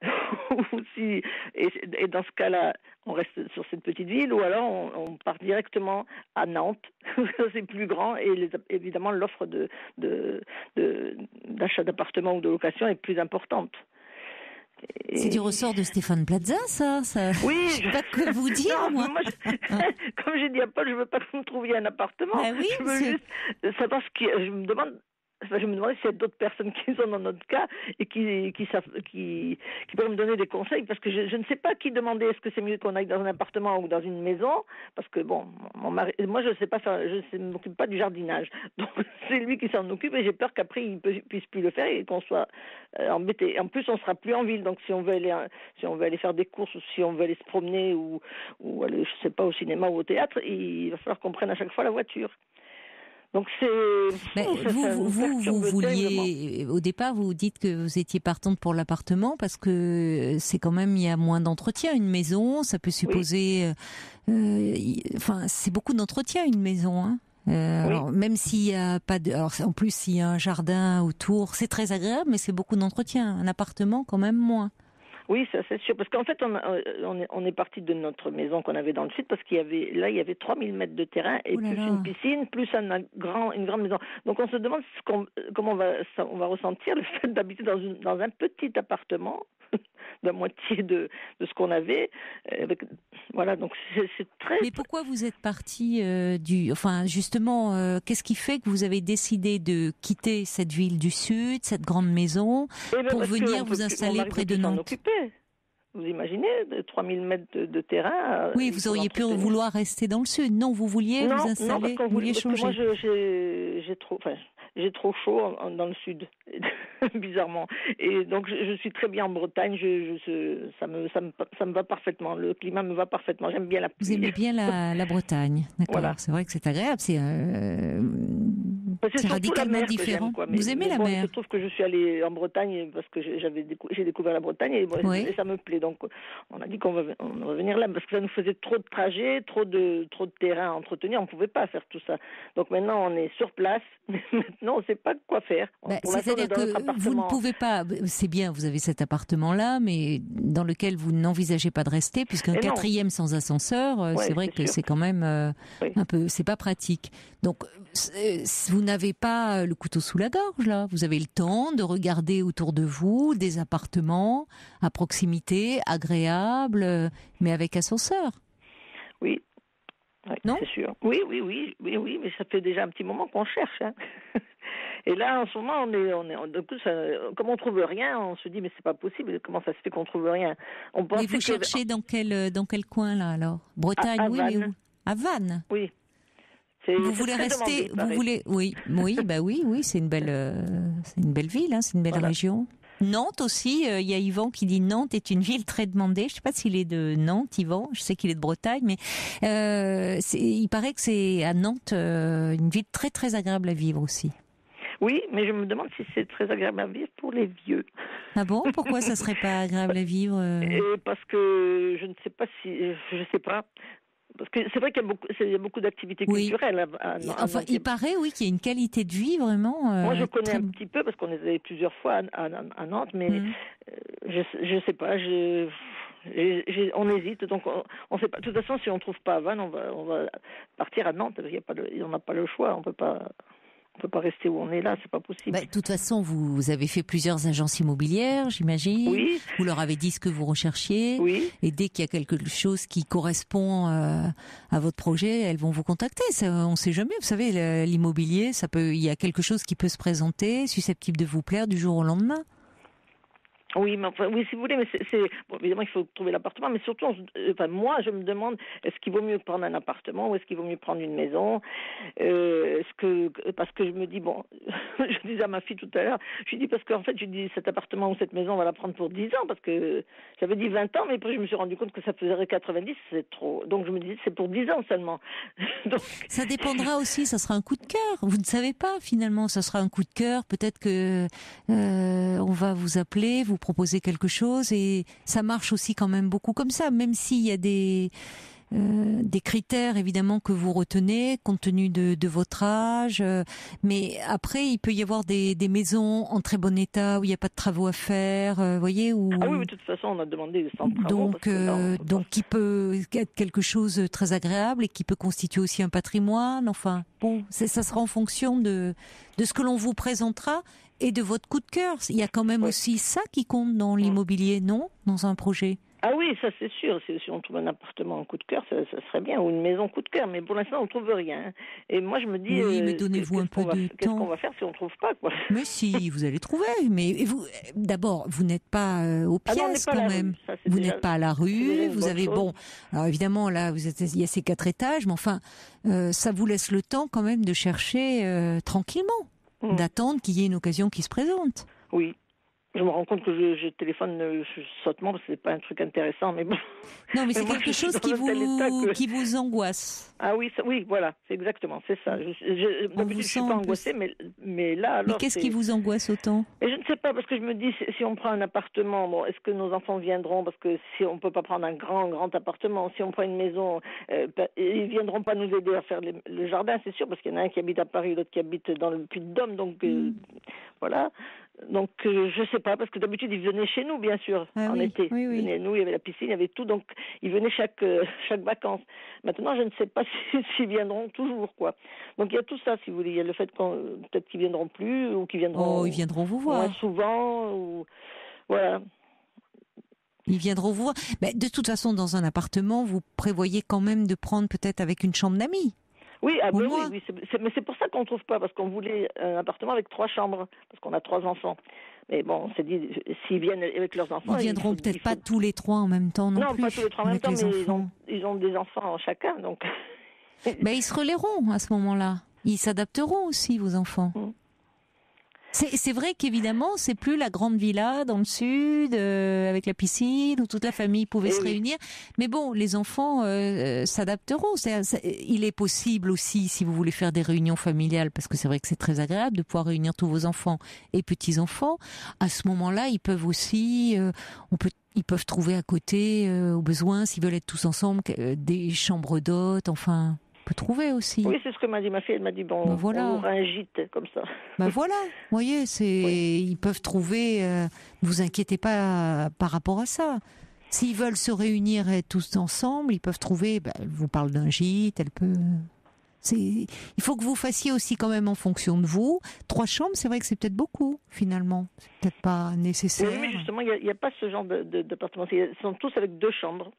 ou si, et, et dans ce cas-là, on reste sur cette petite ville, ou alors on, on part directement à Nantes, c'est plus grand, et les, évidemment l'offre de, de, de, d'achat d'appartements ou de location est plus importante. Et... C'est du ressort de Stéphane Plaza, ça, ça... Oui, je sais pas que vous dire, non, moi. moi je... Comme j'ai dit à Paul, je veux pas que vous me trouviez un appartement. Ah oui, je veux c'est... juste savoir ce qui... Je me demande... Enfin, je me demandais s'il y a d'autres personnes qui sont dans notre cas et qui, qui, savent, qui, qui peuvent me donner des conseils, parce que je, je ne sais pas qui demander. Est-ce que c'est mieux qu'on aille dans un appartement ou dans une maison? Parce que bon, mon mari, moi je ne sais pas faire, je ne m'occupe pas du jardinage, donc c'est lui qui s'en occupe et j'ai peur qu'après il ne puisse plus le faire et qu'on soit euh, embêté. En plus, on sera plus en ville, donc si on veut aller, si on veut aller faire des courses ou si on veut aller se promener ou, ou aller, je sais pas, au cinéma ou au théâtre, il va falloir qu'on prenne à chaque fois la voiture. Donc c'est. Mais oh, vous, ça, vous, vous, vous vouliez au départ, vous dites que vous étiez partante pour l'appartement parce que c'est quand même il y a moins d'entretien. Une maison, ça peut supposer, oui. euh, enfin c'est beaucoup d'entretien une maison. Hein. Euh, oui. Alors, même s'il y a pas de, alors en plus s'il y a un jardin autour, c'est très agréable, mais c'est beaucoup d'entretien. Un appartement quand même moins. Oui, ça c'est sûr, parce qu'en fait, on, on est, on est parti de notre maison qu'on avait dans le sud, parce qu'il y avait, là, il y avait trois mille mètres de terrain, et oh plus là. Une piscine, plus un grand, une grande maison. Donc on se demande ce qu'on, comment on va, on va ressentir le fait d'habiter dans, une, dans un petit appartement, de la moitié de, de ce qu'on avait. Avec, voilà, donc c'est, c'est très... Mais pourquoi vous êtes parti euh, du... Enfin, justement, euh, qu'est-ce qui fait que vous avez décidé de quitter cette ville du Sud, cette grande maison, eh ben pour venir vous installer près de Nantes? Vous imaginez, trois mille mètres de, de terrain. Oui, vous auriez pu vouloir rester dans le Sud. Non, vous vouliez non, vous installer, non, parce qu'on vous vouliez parce changer. Que moi, je, j'ai, j'ai trop... Enfin, j'ai trop chaud en, en, dans le sud, bizarrement. Et donc je, je suis très bien en Bretagne. Je, je, ça me, ça me, ça me va parfaitement. Le climat me va parfaitement. J'aime bien la pluie. Vous aimez bien la, la Bretagne, d'accord. Voilà. C'est vrai que c'est agréable. C'est, euh, c'est, c'est radicalement différent. Quoi, mais, vous aimez mais la bon, mer? Je trouve que je suis allée en Bretagne parce que j'avais décou- j'ai découvert la Bretagne et, oui. et ça me plaît. Donc on a dit qu'on va, on va venir là parce que ça nous faisait trop de trajets, trop de, trop de terrain à entretenir. On pouvait pas faire tout ça. Donc maintenant on est sur place. Maintenant on sait pas quoi faire. Bah, c'est-à-dire que vous ne pouvez pas, c'est bien, vous avez cet appartement-là, mais dans lequel vous n'envisagez pas de rester, puisqu'un et quatrième non. sans ascenseur, ouais, c'est vrai c'est que sûr. C'est quand même euh, oui. un peu, c'est pas pratique. Donc, vous n'avez pas le couteau sous la gorge, là. Vous avez le temps de regarder autour de vous des appartements à proximité, agréables, mais avec ascenseur. Oui. Oui, non c'est sûr. Oui, oui, oui, oui, oui, mais ça fait déjà un petit moment qu'on cherche. Hein. Et là, en ce moment, on est, on est, de plus, euh, comme on trouve rien, on se dit mais c'est pas possible. Comment ça se fait qu'on trouve rien? On pense. Mais vous que... cherchez dans quel, dans quel coin là alors? Bretagne, à, à oui, Vannes. mais où? À Vannes. Oui. C'est, vous voulez rester, demandé, vous voulez, oui, oui, bah oui, oui, c'est une belle, euh, c'est une belle ville, hein, c'est une belle voilà. région. Nantes aussi, il euh, y a Yvan qui dit Nantes est une ville très demandée. Je ne sais pas s'il est de Nantes, Yvan. Je sais qu'il est de Bretagne, mais euh, c'est, il paraît que c'est à Nantes euh, une ville très très agréable à vivre aussi. Oui, mais je me demande si c'est très agréable à vivre pour les vieux. Ah bon? Pourquoi ça serait pas agréable à vivre euh... Et parce que je ne sais pas si, je sais pas. Parce que c'est vrai qu'il y a beaucoup, il y a beaucoup d'activités oui. culturelles. À, à, enfin, à il paraît, oui, qu'il y a une qualité de vie vraiment. Euh, Moi, je connais très... un petit peu parce qu'on est allé plusieurs fois à, à, à Nantes, mais mmh. euh, je, je sais pas. Je, j'ai, j'ai, on hésite, donc on, on sait pas. De toute façon, si on trouve pas à Vannes, on va, on va partir à Nantes. Il y a pas, le, on n'a pas le choix. On peut pas. On peut pas rester où on est là, c'est pas possible. Bah, de toute façon, vous, vous avez fait plusieurs agences immobilières, j'imagine. Oui. Vous leur avez dit ce que vous recherchiez. Oui. Et dès qu'il y a quelque chose qui correspond euh, à votre projet, elles vont vous contacter. Ça, on sait jamais. Vous savez, l'immobilier, ça peut, il y a quelque chose qui peut se présenter, susceptible de vous plaire du jour au lendemain. Oui, mais enfin, oui, si vous voulez, mais c'est, c'est bon, évidemment, il faut trouver l'appartement, mais surtout, on, enfin, moi, je me demande, est-ce qu'il vaut mieux prendre un appartement ou est-ce qu'il vaut mieux prendre une maison euh, est-ce que, parce que je me dis, bon, je disais à ma fille tout à l'heure, je lui dis parce qu'en fait, je dis, cet appartement ou cette maison, on va la prendre pour dix ans, parce que j'avais dit vingt ans, mais après, je me suis rendu compte que ça faisait quatre-vingt-dix, c'est trop. Donc, je me dis, c'est pour dix ans seulement. Donc... Ça dépendra aussi, ça sera un coup de cœur. Vous ne savez pas, finalement, ça sera un coup de cœur. Peut-être que euh, on va vous appeler, vous proposer quelque chose, et ça marche aussi quand même beaucoup comme ça, même s'il y a des euh, des critères évidemment que vous retenez compte tenu de, de votre âge, euh, mais après il peut y avoir des, des maisons en très bon état où il n'y a pas de travaux à faire, euh, voyez, où... Ah oui, oui, de toute façon on a demandé des sans travaux. Donc, euh, non, donc qui peut être quelque chose de très agréable et qui peut constituer aussi un patrimoine. Enfin, bon, c'est, ça sera en fonction de de ce que l'on vous présentera et de votre coup de cœur. Il y a quand même oui. aussi ça qui compte dans l'immobilier, non? Dans un projet? Ah oui, ça c'est sûr. Si, si on trouve un appartement en coup de cœur, ça, ça serait bien, ou une maison coup de cœur. Mais pour l'instant, on ne trouve rien. Et moi, je me dis... Oui, mais donnez-vous un peu va, de qu'est-ce temps. Qu'est-ce qu'on va faire si on ne trouve pas, quoi? Mais si, vous allez trouver. Mais vous, d'abord, vous n'êtes pas euh, aux pièces, ah non, pas quand même. Ça, vous déjà, n'êtes pas à la rue. Vous avez, chose. bon... Alors évidemment, là, vous êtes, il y a ces quatre étages, mais enfin, euh, ça vous laisse le temps quand même de chercher euh, tranquillement. Mmh. D'attendre qu'il y ait une occasion qui se présente. Oui. Je me rends compte que je, je téléphone euh, je, sautement parce que c'est pas un truc intéressant, mais bon. Non, mais c'est mais quelque chose qui vous, que... qui vous angoisse. Ah oui, ça, oui, voilà, c'est exactement, c'est ça. Je, je, d'habitude, je suis pas angoissée, mais, mais là, alors. Mais qu'est-ce c'est... qui vous angoisse autant? Et je ne sais pas, parce que je me dis, si, si on prend un appartement, bon, est-ce que nos enfants viendront? Parce que si on peut pas prendre un grand, grand appartement, si on prend une maison, euh, ils viendront pas nous aider à faire les, le jardin, c'est sûr, parce qu'il y en a un qui habite à Paris, l'autre qui habite dans le Puy-de-Dôme, donc euh, mm. voilà. Donc, euh, je sais pas, parce que d'habitude, ils venaient chez nous, bien sûr, ah, en oui, été. Oui, oui. Ils venaient à nous, il y avait la piscine, il y avait tout, donc ils venaient chaque, euh, chaque vacances. Maintenant, je ne sais pas s'ils si, si viendront toujours, quoi. Donc, il y a tout ça, si vous voulez. Il y a le fait qu'on, peut-être qu'ils viendront plus, ou qu'ils viendront... Oh, ils viendront vous voir. Moins souvent, ou... Voilà. Ils viendront vous voir. Mais de toute façon, dans un appartement, vous prévoyez quand même de prendre peut-être avec une chambre d'amis. Oui, ah ben oui, oui c'est, c'est, mais c'est pour ça qu'on ne trouve pas, parce qu'on voulait un appartement avec trois chambres, parce qu'on a trois enfants. Mais bon, on s'est dit, s'ils viennent avec leurs enfants... Ils viendront il faut, peut-être il faut... pas tous les trois en même temps non, non plus. Non, pas tous les trois en même temps, mais ils ont, ils ont des enfants chacun, donc... Ben, ils se relaieront à ce moment-là. Ils s'adapteront aussi, vos enfants. Mmh. C'est, c'est vrai qu'évidemment, c'est plus la grande villa dans le sud, euh, avec la piscine, où toute la famille pouvait et se oui. réunir. Mais bon, les enfants euh, s'adapteront. C'est, c'est, il est possible aussi, si vous voulez faire des réunions familiales, parce que c'est vrai que c'est très agréable de pouvoir réunir tous vos enfants et petits-enfants. À ce moment-là, ils peuvent aussi... Euh, on peut Ils peuvent trouver à côté, euh, au besoin, s'ils veulent être tous ensemble, euh, des chambres d'hôtes, enfin... trouver aussi. Oui, c'est ce que m'a dit ma fille. Elle m'a dit, bon, ben voilà. on aura un gîte comme ça. Ben voilà, vous voyez, c'est... Oui. Ils peuvent trouver... Euh, ne vous inquiétez pas euh, par rapport à ça. S'ils veulent se réunir et tous ensemble, ils peuvent trouver... Ben, elle vous parle d'un gîte, elle peut... C'est... Il faut que vous fassiez aussi quand même en fonction de vous. Trois chambres, c'est vrai que c'est peut-être beaucoup, finalement. C'est peut-être pas nécessaire. Oui, mais justement, il n'y a, a pas ce genre de, de, d'appartement. Ils sont tous avec deux chambres.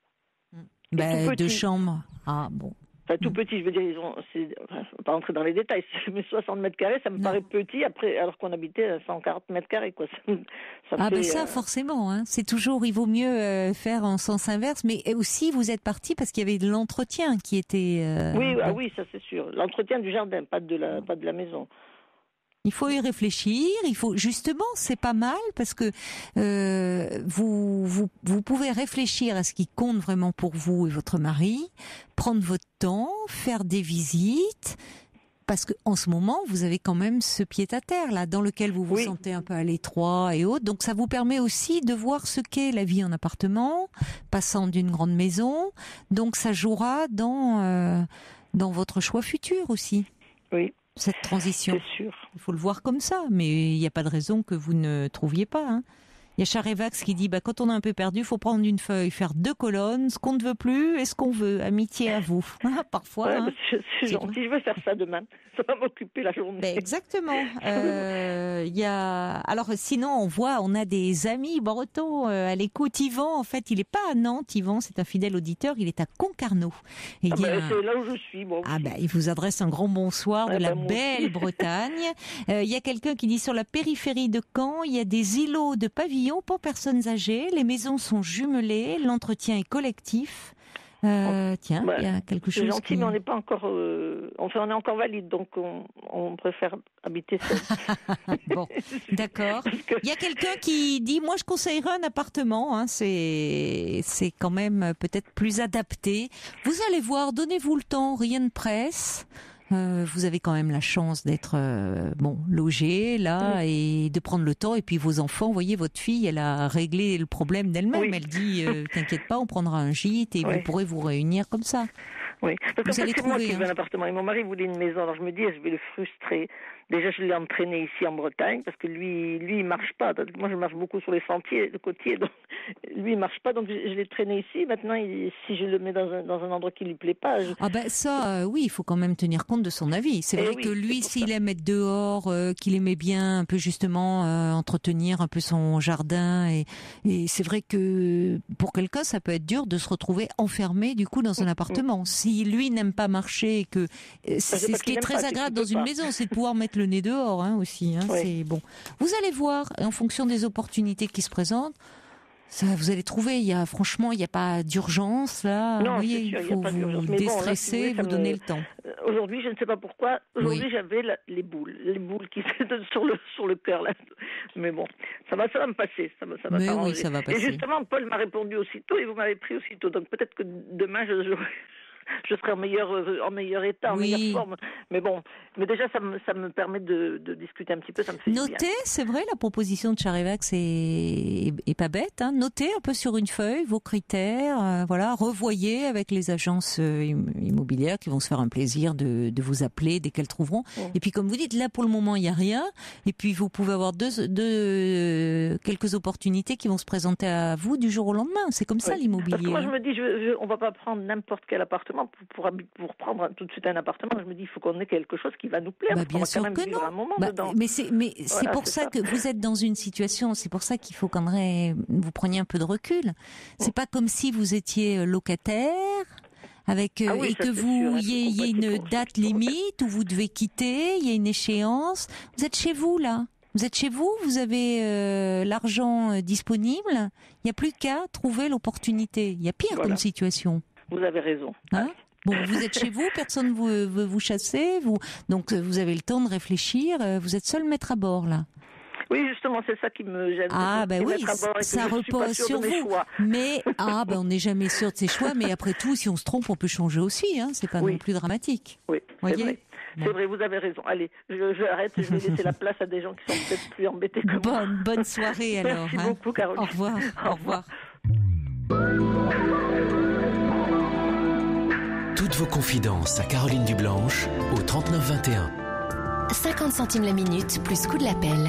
Ben, deux chambres. Ah, bon. Enfin, tout petit, je veux dire, ils ont, c'est, enfin, je ne vais pas rentrer dans les détails, mais soixante mètres carrés, ça me non. paraît petit, après, alors qu'on habitait à cent quarante mètres carrés, quoi. Ça, ça ah, fait, ben ça, euh... forcément, hein. C'est toujours, il vaut mieux euh, faire en sens inverse, mais aussi, vous êtes parti parce qu'il y avait de l'entretien qui était... Euh... Oui, ah, oui, ça c'est sûr. L'entretien du jardin, pas de la, pas de la maison. Il faut y réfléchir, il faut justement, c'est pas mal parce que euh, vous, vous vous pouvez réfléchir à ce qui compte vraiment pour vous et votre mari, prendre votre temps, faire des visites, Parce que en ce moment, vous avez quand même ce pied-à-terre là, dans lequel vous vous Oui. sentez un peu à l'étroit et autres. Donc ça vous permet aussi de voir ce qu'est la vie en appartement, passant d'une grande maison. Donc ça jouera dans euh, dans votre choix futur aussi. Oui, Cette transition. c'est sûr. Il faut le voir comme ça, mais il n'y a pas de raison que vous ne trouviez pas. Hein. Il y a Charevax qui dit bah, quand on est un peu perdu, il faut prendre une feuille, faire deux colonnes, ce qu'on ne veut plus et ce qu'on veut. Amitié à vous. Parfois. Ouais, hein. bah, c'est, c'est C'est gentil, je vais faire ça demain. Ça va m'occuper la journée. Ben, exactement. Euh, il y a. Alors sinon, on voit, on a des amis bretons euh, à l'écoute. Yvan, en fait, il n'est pas à Nantes. Yvan, c'est un fidèle auditeur. Il est à Concarneau. Et Ah il, dit bah, un- c'est là où je suis. Bon, Ah ben, il vous adresse un grand bonsoir de Ah la ben, moi belle aussi. Bretagne. Euh, Il y a quelqu'un qui dit sur la périphérie de Caen, il y a des îlots de pavillons pour personnes âgées. Les maisons sont jumelées, l'entretien est collectif. Euh, tiens, il Bah, y a quelque c'est chose gentil, qui... mais on n'est pas encore. Euh... Enfin, on est encore valide, donc on, on préfère habiter seul. Bon, d'accord. Parce que- Il y a quelqu'un qui dit, moi je conseillerais un appartement, hein, c'est c'est quand même peut-être plus adapté. Vous allez voir, donnez-vous le temps, rien ne presse. Euh, vous avez quand même la chance d'être euh, bon logé là et de prendre le temps. Et puis vos enfants, vous voyez, votre fille, elle a réglé le problème d'elle-même. Oui. Elle dit, euh, t'inquiète pas, on prendra un gîte et Oui. vous pourrez vous réunir comme ça. Oui, parce qu'en Vous fait, allez c'est moi trouver, qui veux hein. un appartement et mon mari voulait une maison. Alors je me dis, je vais le frustrer. Déjà, je l'ai entraîné ici en Bretagne parce que lui, lui, il marche pas. Moi, je marche beaucoup sur les sentiers, le côtier. Donc, lui, il marche pas, donc je, je l'ai traîné ici. Maintenant, il, si je le mets dans un, dans un endroit qui lui plaît pas, je... Ah ben ça, euh, oui, il faut quand même tenir compte de son avis. C'est Eh vrai oui, que lui, c'est pour s'il ça. aime être dehors, euh, qu'il aimait bien un peu justement euh, entretenir un peu son jardin, et, et c'est vrai que pour quelqu'un, ça peut être dur de se retrouver enfermé du coup dans un appartement. Si lui n'aime pas marcher, et que euh, c'est c'est c'est pas ce qui qu'il est aime très pas, c'est agréable qu'il dans peut une pas. maison, c'est de pouvoir mettre le nez dehors hein, aussi. Hein, Oui. C'est bon. Vous allez voir en fonction des opportunités qui se présentent. Ça, vous allez trouver, il y a, franchement, il n'y a pas d'urgence là. Non, vous voyez, c'est sûr, il il y a faut pas vous d'urgence. Mais bon, là, si vous déstresser, voulez, ça vous me- donner le temps. Euh, Aujourd'hui, je ne sais pas pourquoi. Aujourd'hui, Oui. j'avais la- les boules, les boules qui étaient sur le sur le cœur là. Mais bon, ça va, ça va me passer, ça va, ça va Mais s'arranger. oui, ça va Et passer. justement, Paul m'a répondu aussitôt et vous m'avez pris aussitôt. Donc peut-être que demain, je, je, je serai en meilleur euh, en meilleur état, en Oui. meilleure forme. Mais bon, mais déjà, ça me ça me permet de, de discuter un petit peu, ça me fait du bien. Notez, c'est vrai, la proposition de Charevax est, est pas bête. Hein. Notez un peu sur une feuille vos critères, euh, voilà, revoyez avec les agences euh, im- immobilières qui vont se faire un plaisir de, de vous appeler dès qu'elles trouveront. Mm. Et puis, comme vous dites, là pour le moment il y a rien. Et puis vous pouvez avoir deux, deux quelques opportunités qui vont se présenter à vous du jour au lendemain. C'est comme ça Oui. Parce que l'immobilier. moi, je hein. me dis, je, je, on va pas prendre n'importe quel appartement pour, pour, habit- pour prendre tout de suite un appartement. Je me dis, il faut qu'on ait quelque chose qui va nous plaire. Bah, parce qu'on bien va sûr quand même que vivre non. un moment Bah, dedans. mais c'est mais c'est Voilà, pour c'est ça, ça. que vous êtes dans une situation. C'est pour ça qu'il faut qu'André vous preniez un peu de recul. C'est pas comme si vous étiez euh, locataire. Avec euh, Ah oui, et ça, que c'est vous sûr, hein, il y ait- il y ait faut une pas date qu'il faut- limite où vous devez quitter, il y a une échéance. Vous êtes chez vous là. Vous êtes chez vous, vous avez euh, l'argent euh, disponible. Il n'y a plus qu'à trouver l'opportunité. Il y a pire Voilà. comme situation. Vous avez raison. Hein Bon, vous êtes chez vous, personne ne veut vous, vous chasser, vous, donc euh, vous avez le temps de réfléchir. euh, Vous êtes seul maître à bord là. Oui, justement, c'est ça qui me gêne. Ah c'est ben de oui, mettre à bord et que ça je suis pas repose sûre sur de mes vous. choix. Mais ah ben on n'est jamais sûr de ses choix. Mais après tout, si on se trompe, on peut changer aussi. Hein, c'est pas Oui. non plus dramatique. Oui, c'est Voyez vrai. Bon. C'est vrai, vous avez raison. Allez, je, je arrête, je vais laisser la place à des gens qui sont peut-être plus embêtés que moi. Bonne bonne soirée alors. Merci hein. beaucoup, Caroline. Au revoir. Au Au revoir. Toutes vos confidences à Caroline Dublanche au trente-neuf vingt et un. cinquante centimes la minute plus coût de l'appel.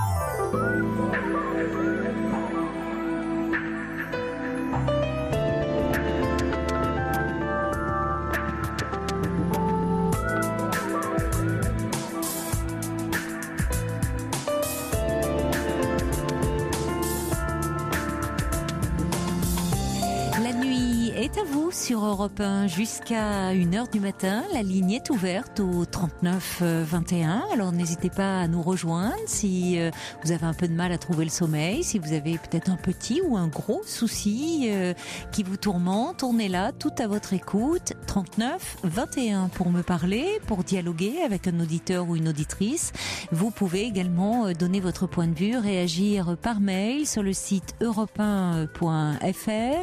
La nuit est à vous sur Europe un jusqu'à une heure du matin. La ligne est ouverte au trente-neuf vingt et un. Alors n'hésitez pas à nous rejoindre si euh, vous avez un peu de mal à trouver le sommeil, si vous avez peut-être un petit ou un gros souci euh, qui vous tourmente. On est là, tout à votre écoute. trente-neuf vingt et un pour me parler, pour dialoguer avec un auditeur ou une auditrice. Vous pouvez également euh, donner votre point de vue, réagir par mail sur le site europe un point f r.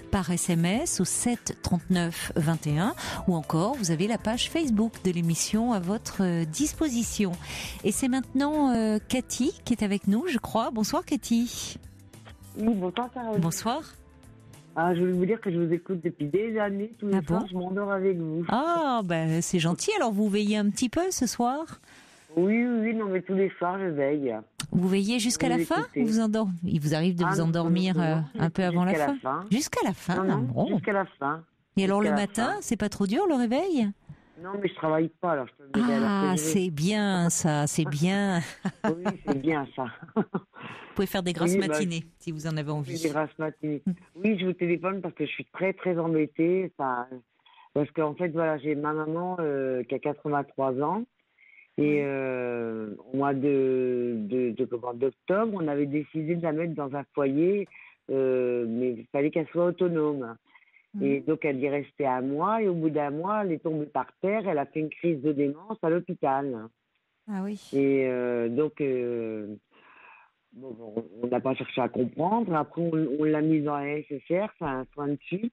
par S M S au sept trente-neuf vingt et un ou encore vous avez la page Facebook de l'émission à votre euh, disposition. Et c'est maintenant euh, Cathy qui est avec nous, je crois. Bonsoir Cathy. Oui, bonsoir Caroline. Bonsoir. Ah, je voulais vous dire que je vous écoute depuis des années, tous les Ah soirs, bon je m'endors avec vous. Ah, ben c'est gentil. Alors vous veillez un petit peu ce soir? Oui, oui, oui, non, mais tous les soirs, je veille. Vous veillez jusqu'à Vous la fin écoutez. ou vous endormez? Il vous arrive de Ah, vous non, endormir non, non, euh, non, un peu avant la jusqu'à fin, la fin. Jusqu'à la fin. Non, non, bon. jusqu'à la fin. Et alors le jusqu'à la matin, fin. c'est pas trop dur le réveil? Non, mais je travaille pas, alors je peux me lever à l'heure Ah, que je veux. c'est bien ça, c'est bien. Oui, c'est bien ça. Vous pouvez faire des grasses Oui, bah, matinées si vous en avez Oui, envie. des grasses matinées. Oui, je vous téléphone parce que je suis très, très embêtée. Ça, parce qu'en fait, voilà, j'ai ma maman euh, qui a quatre-vingt-trois ans. Et euh, au mois de, de, de, comment, d'octobre, on avait décidé de la mettre dans un foyer, euh, mais il fallait qu'elle soit autonome. Mhm. Et donc, elle y restait un mois. Et au bout d'un mois, elle est tombée par terre. Elle a fait une crise de démence à l'hôpital. Ah oui. Et euh, donc, euh, bon, bon, on n'a pas cherché à comprendre. Après, on, on l'a mise dans un S S R, c'est un soin de suite.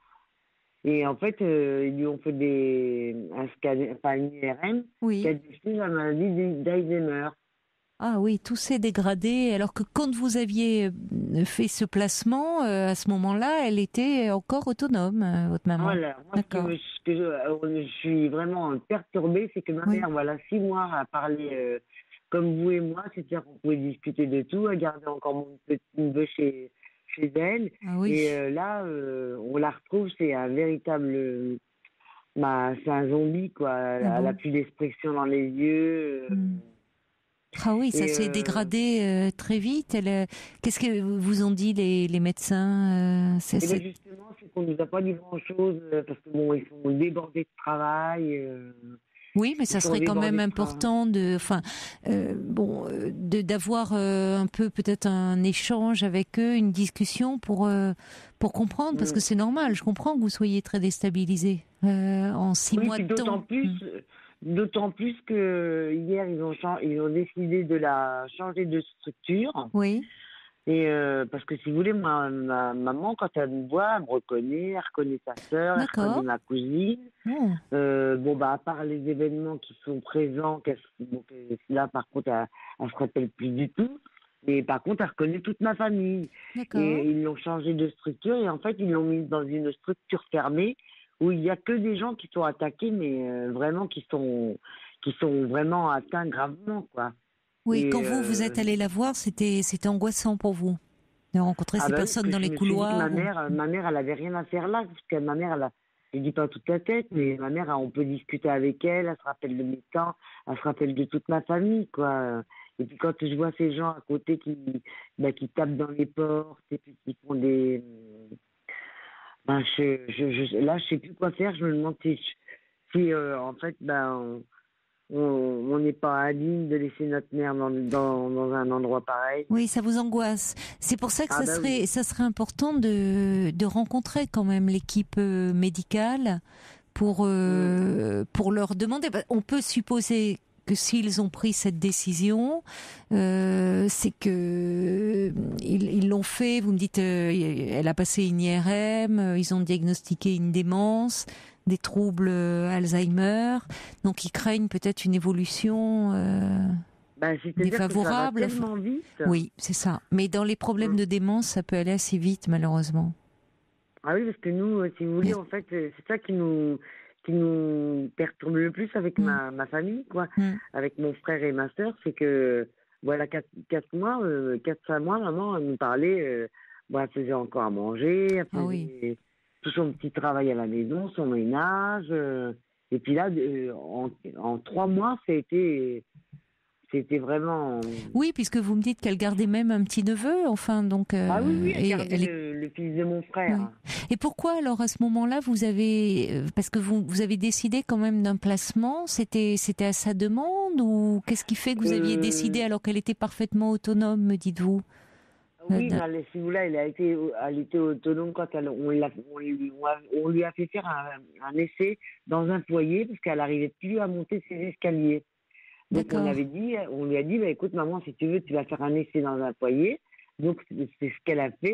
Et en fait, euh, ils lui ont fait des, un scanner, enfin une I R M, qui Oui. a décelé la maladie d'Alzheimer. Ah oui, tout s'est dégradé. Alors que quand vous aviez euh, fait ce placement, euh, à ce moment-là, elle était encore autonome, euh, votre maman. Voilà. Moi, ce que, D'accord. ce que je, euh, je suis vraiment perturbée, c'est que ma Oui. mère, voilà, six mois à parler euh, comme vous et moi, c'est-à-dire qu'on pouvait discuter de tout, à garder encore mon petit neveu chez, chez elle. Ah oui. Et euh, là, euh, on la retrouve, c'est un véritable, euh, bah, c'est un zombie, quoi. Elle Ah elle bon a plus d'expression dans les yeux. euh, Hmm. Ah oui, ça Et, s'est euh, dégradé euh, très vite. Elle, euh, qu'est-ce que vous ont dit les, les médecins? euh, c'est, Et c'est- bien justement, c'est qu'on nous a pas dit grand-chose, euh, parce que bon, ils sont débordés de travail. euh, Oui, mais ça ils sont serait quand même débordés de travail. important de, enfin, euh, bon, euh, de d'avoir euh, un peu peut-être un échange avec eux, une discussion pour euh, pour comprendre, parce Mm. que c'est normal. Je comprends que vous soyez très déstabilisé euh, en six Oui, mois puis de d'autant temps. plus, Mm. euh, d'autant plus que hier ils ont chan- ils ont décidé de la changer de structure. Oui, Et euh, parce que si vous voulez, moi, ma maman, quand elle me voit, elle me reconnaît, elle reconnaît sa sœur, elle D'accord. reconnaît ma cousine. bon, Euh, bon, bah, à part les événements qui sont présents, qu'elle- donc, euh, là, par contre, elle, elle se rappelle plus du tout. Mais par contre, elle reconnaît toute ma famille. d'accord. Et ils l'ont changé de structure et en fait, ils l'ont mis dans une structure fermée où il n'y a que des gens qui sont attaqués, mais euh, vraiment qui sont, qui sont vraiment atteints gravement, quoi. Oui, Et, quand vous vous euh, êtes allé la voir, c'était c'était angoissant pour vous de rencontrer Ah ces bah oui, personnes parce dans que les je me suis dit que couloirs. ma ou- mère, euh, ma mère, elle avait rien à faire là, parce que ma mère, elle a, je dis pas toute la tête, mais ma mère, on peut discuter avec elle, elle se rappelle de mes temps, elle se rappelle de toute ma famille, quoi. Et puis quand je vois ces gens à côté qui, bah, qui tapent dans les portes et puis qui font des, ben je, je, je, là, je sais plus quoi faire. Je me demande si, si euh, en fait, ben, on on n'est pas indigne de laisser notre mère dans, dans, dans un endroit pareil. Oui, ça vous angoisse. C'est pour ça que Ah ça bah serait, oui. ça serait important de, de rencontrer quand même l'équipe euh, médicale pour, euh, pour leur demander. Bah, on peut supposer que s'ils ont pris cette décision, euh, c'est que euh, ils ils l'ont fait. Vous me dites, euh, elle a passé une I R M, euh, ils ont diagnostiqué une démence, des troubles euh, Alzheimer, donc ils craignent peut-être une évolution. Euh, Ben, c'est-à-dire que ça va défavorable, tellement vite. oui, c'est ça. Mais dans les problèmes Mm. de démence, ça peut aller assez vite, malheureusement. Ah oui, parce que nous, euh, si vous voulez, Oui. en fait, euh, c'est ça qui nous, qui nous perturbe le plus avec Mm. ma, ma famille, quoi, Mm. avec mon frère et ma sœur, c'est que, voilà, quatre, quatre mois, euh, quatre, cinq mois, maman, elle nous parlait, euh, bon, elle faisait encore à manger, elle Ah faisait oui. tout son petit travail à la maison, son ménage, euh, et puis là, euh, en, en trois mois, ça a été, c'était vraiment... Oui, puisque vous me dites qu'elle gardait même un petit neveu, enfin, donc. euh, Ah oui, oui, elle et, gardait elle est- le, le fils de mon frère. Oui. Et pourquoi alors à ce moment-là vous avez, euh, parce que vous vous avez décidé quand même d'un placement, c'était c'était à sa demande ou qu'est-ce qui fait que vous aviez Euh, décidé alors qu'elle était parfaitement autonome, me dites-vous? Oui, Euh, mais elle, si vous voulez, elle a été, elle était autonome quand elle, on, l'a- on, lui, on a- on lui a fait faire un, un essai dans un foyer parce qu'elle n'arrivait plus à monter ses escaliers. Donc on D'accord. avait dit, on lui a dit, bah, écoute maman, si tu veux, tu vas faire un essai dans un foyer. Donc c'est c'est ce qu'elle a fait.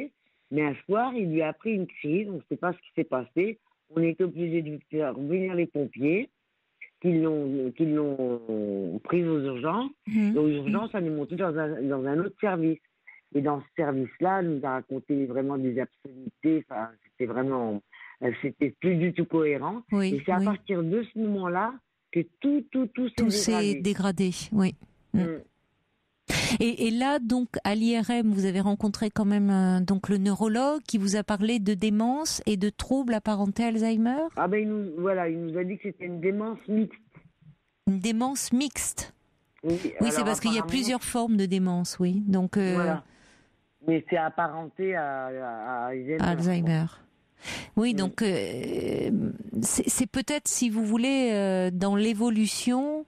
Mais un soir, il lui a pris une crise, on ne sait pas ce qui s'est passé. On est obligé de faire venir les pompiers, qui l'ont, qui l'ont prise aux urgences. Mmh. Et aux urgences, elle est montée dans un, dans un autre service. Et dans ce service-là, elle nous a raconté vraiment des absurdités. Enfin, c'était vraiment, c'était plus du tout cohérent. Oui, et c'est à oui. partir de ce moment-là que tout, tout, tout s'est Tout dégradé. s'est dégradé, oui. Mmh. Mm. Et, et là, donc, à l'I R M, vous avez rencontré quand même euh, donc le neurologue qui vous a parlé de démence et de troubles apparentés à Alzheimer. Ah ben, il nous, voilà, il nous a dit que c'était une démence mixte. Une démence mixte. Oui, Oui, alors, c'est parce qu'il y a apparemment, plusieurs formes de démence, oui. Donc, euh, Voilà. Mais c'est apparenté à, à, à Alzheimer. Alzheimer. Oui, Mm. donc euh, c'est, c'est peut-être, si vous voulez, euh, dans l'évolution,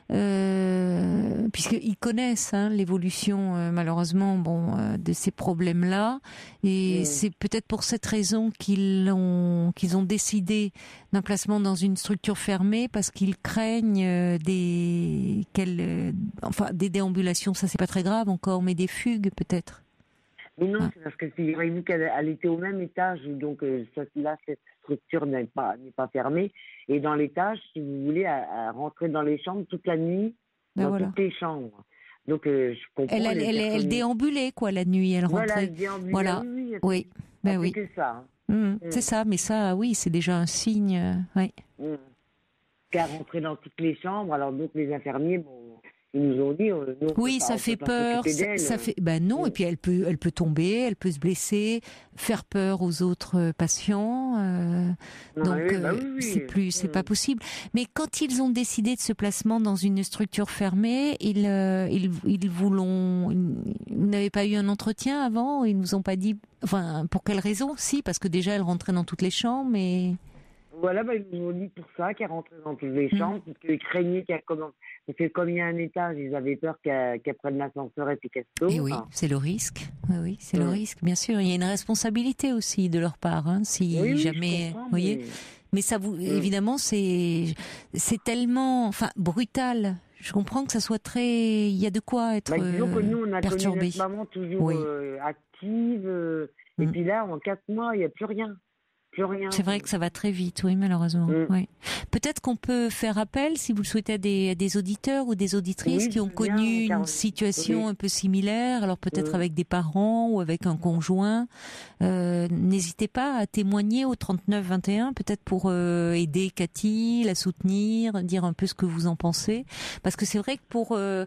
euh, puisqu'ils connaissent hein, l'évolution, euh, malheureusement, bon, euh, de ces problèmes-là, et Mm. c'est peut-être pour cette raison qu'ils ont qu'ils ont décidé d'un placement dans une structure fermée, parce qu'ils craignent euh, des quelles, euh, enfin des déambulations, ça c'est pas très grave encore, mais des fugues peut-être. Mais non, Ah. c'est parce que figurez-vous qu'elle elle était au même étage, donc euh, cette- là, cette structure n'est pas, n'est pas fermée. Et dans l'étage, si vous voulez, elle, elle rentrait dans les chambres toute la nuit, Ben dans voilà. toutes les chambres. Donc, euh, je comprends. Elle, elle, les elle, elle personnes- déambulait quoi la nuit, elle Voilà, rentrait. elle déambulait, Voilà. oui, oui. elle Oui, fait- ben elle oui. fait que ça. Mmh, Mm. C'est ça, mais ça, oui, c'est déjà un signe. euh, oui. Hein. Mm. Qu'elle rentrait dans toutes les chambres, alors donc les infirmiers, bon, ils nous ont dit... euh, nous, on Oui, peut pas- ça on fait peut pas peur. s'occuper Ça, d'elle. ça fait. Ben non, Mm. et puis elle peut, elle peut tomber, elle peut se blesser, faire peur aux autres euh, patients. euh, Ah, donc oui, bah euh, oui, oui. c'est plus, c'est Mm. pas possible. Mais quand ils ont décidé de ce placement dans une structure fermée, ils, euh, ils, ils vous l'ont. Vous n'avez pas eu un entretien avant? Ils nous ont pas dit. Enfin, pour quelle raison? Si, parce que déjà elle rentrait dans toutes les chambres, mais. Voilà, bah, ils nous ont dit pour ça, qu'elle rentrait dans toutes les Mm. chambres, parce qu'ils craignaient qu'elle commence. Parce que comme il y a un étage, ils avaient peur qu'elle qu'elle prenne l'ascenseur et puis qu'elle se sauve. Et oui, c'est le risque. Oui, oui, c'est le Mm. risque, bien sûr. Il y a une responsabilité aussi de leur part, hein, si Oui, oui, je jamais, comprends, vous voyez. mais- Mais ça vous, évidemment, c'est c'est tellement, enfin, brutal. Je comprends que ça soit très, il y a de quoi être Bah, disons que nous, on a connu perturbé. notre maman toujours Oui. euh, active. euh, Et Mm. puis là, en quatre mois, il n'y a plus rien. Plus rien. C'est vrai que ça va très vite, oui, malheureusement. Mm. Oui. Peut-être qu'on peut faire appel, si vous le souhaitez, à des, à des auditeurs ou des auditrices Oui, qui ont je veux bien, connu une Caroline. situation Oui. un peu similaire, alors peut-être Mm. avec des parents ou avec un conjoint. Euh, n'hésitez pas à témoigner au trente-neuf vingt et un, peut-être pour euh, aider Cathy, la soutenir, dire un peu ce que vous en pensez. Parce que c'est vrai que pour euh,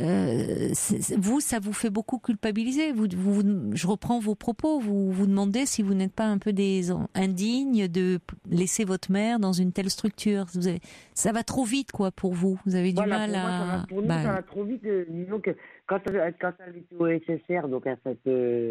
euh, c'est- c'est- vous, ça vous fait beaucoup culpabiliser. Vous, vous, je reprends vos propos. Vous vous demandez si vous n'êtes pas un peu des indignes de p- laisser votre mère dans une telle structure. Vous avez, ça va trop vite, quoi, pour vous. Vous avez du Voilà, mal pour moi, ça à. va, pour nous, bah, ça va trop vite. euh, disons que quand elle, quand elle était au S S R, donc à cette. euh,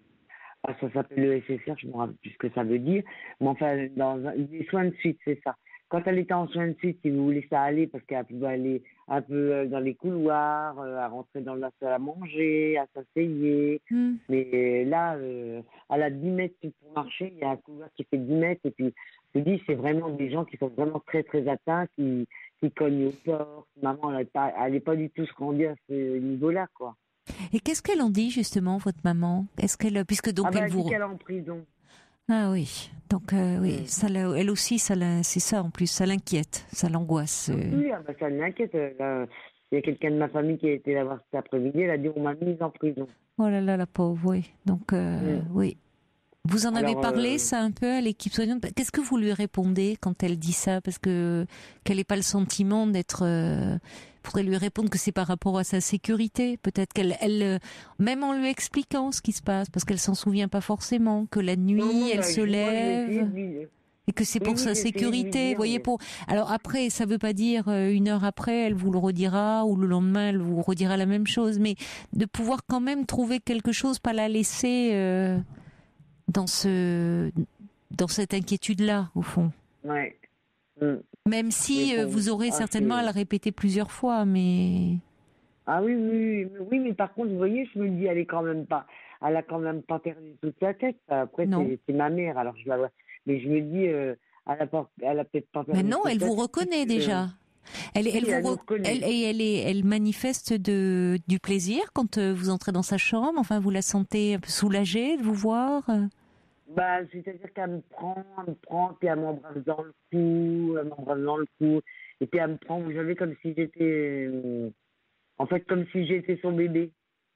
ah, ça s'appelle le S S R, je ne me rappelle plus ce que ça veut dire. Mais enfin, dans un, des soins de suite, c'est ça. Quand elle était en soins de suite, si vous voulez, ça allait parce qu'elle pouvait aller un peu euh, dans les couloirs, euh, à rentrer dans la salle à manger, à s'asseyer. hmm. Mais euh, là, euh, elle a dix mètres pour marcher, il y a un couloir qui fait dix mètres. Et puis, je dis, c'est vraiment des gens qui sont vraiment très, très atteints, qui, qui cognent aux portes. Maman, elle n'est pas, elle est pas du tout grandie à ce niveau-là, quoi. Et qu'est-ce qu'elle en dit justement, votre maman? Est-ce qu'elle, puisque donc ah ben, elle elle vous. dit qu'elle est en prison. Ah oui, donc euh, oui, Mm. ça, l'a- elle aussi, ça, l'a- c'est ça en plus, ça l'inquiète, ça l'angoisse. euh. Oui, ah ben, ça m'inquiète. euh, là. Il y a quelqu'un de ma famille qui a été la voir cet après-midi, elle a dit on m'a mise en prison. Oh là là, la pauvre, oui. Donc euh, Mm. oui. Vous en avez Alors, parlé, euh, ça, un peu à l'équipe soignante. Qu'est-ce que vous lui répondez quand elle dit ça? Parce que qu'elle n'ait pas le sentiment d'être. Euh, faudrait lui répondre que c'est par rapport à sa sécurité. Peut-être qu'elle, elle, euh, même en lui expliquant ce qui se passe, parce qu'elle s'en souvient pas forcément, que la nuit, Non, non, elle bah, se moi, je vais lève. essayer de lui- Et que c'est Oui, pour oui, sa j'ai essayé de lui sécurité, dire, vous voyez. mais- Pour alors après, ça veut pas dire euh, une heure après, elle vous le redira ou le lendemain, elle vous redira la même chose, mais de pouvoir quand même trouver quelque chose, pas la laisser euh, dans ce dans cette inquiétude-là, au fond. Ouais. Mm. Même si Mais euh, bon, vous aurez ah, certainement à c'est- le répéter plusieurs fois, mais Ah oui, oui, oui, mais, oui, mais par contre, vous voyez, je me dis, elle est quand même pas, elle a quand même pas perdu toute sa tête. Après, Non. c'est, c'est ma mère, alors je la vois. Mais je me dis, euh, elle a pas, elle a peut-être pas perdu. mais non, toute elle sa vous tête, reconnaît puisque- déjà. Elle, elle, Oui, elle vous, nous reconnaît. elle, et elle, est, elle manifeste de, du plaisir quand euh, vous entrez dans sa chambre. Enfin, vous la sentez un peu soulagée de vous voir. Bah, c'est-à-dire qu'elle me prend, elle me prend, puis elle m'embrasse dans le cou, elle m'embrasse dans le cou, et puis elle me prend, vous savez, comme si j'étais, euh, en fait, comme si j'étais son bébé.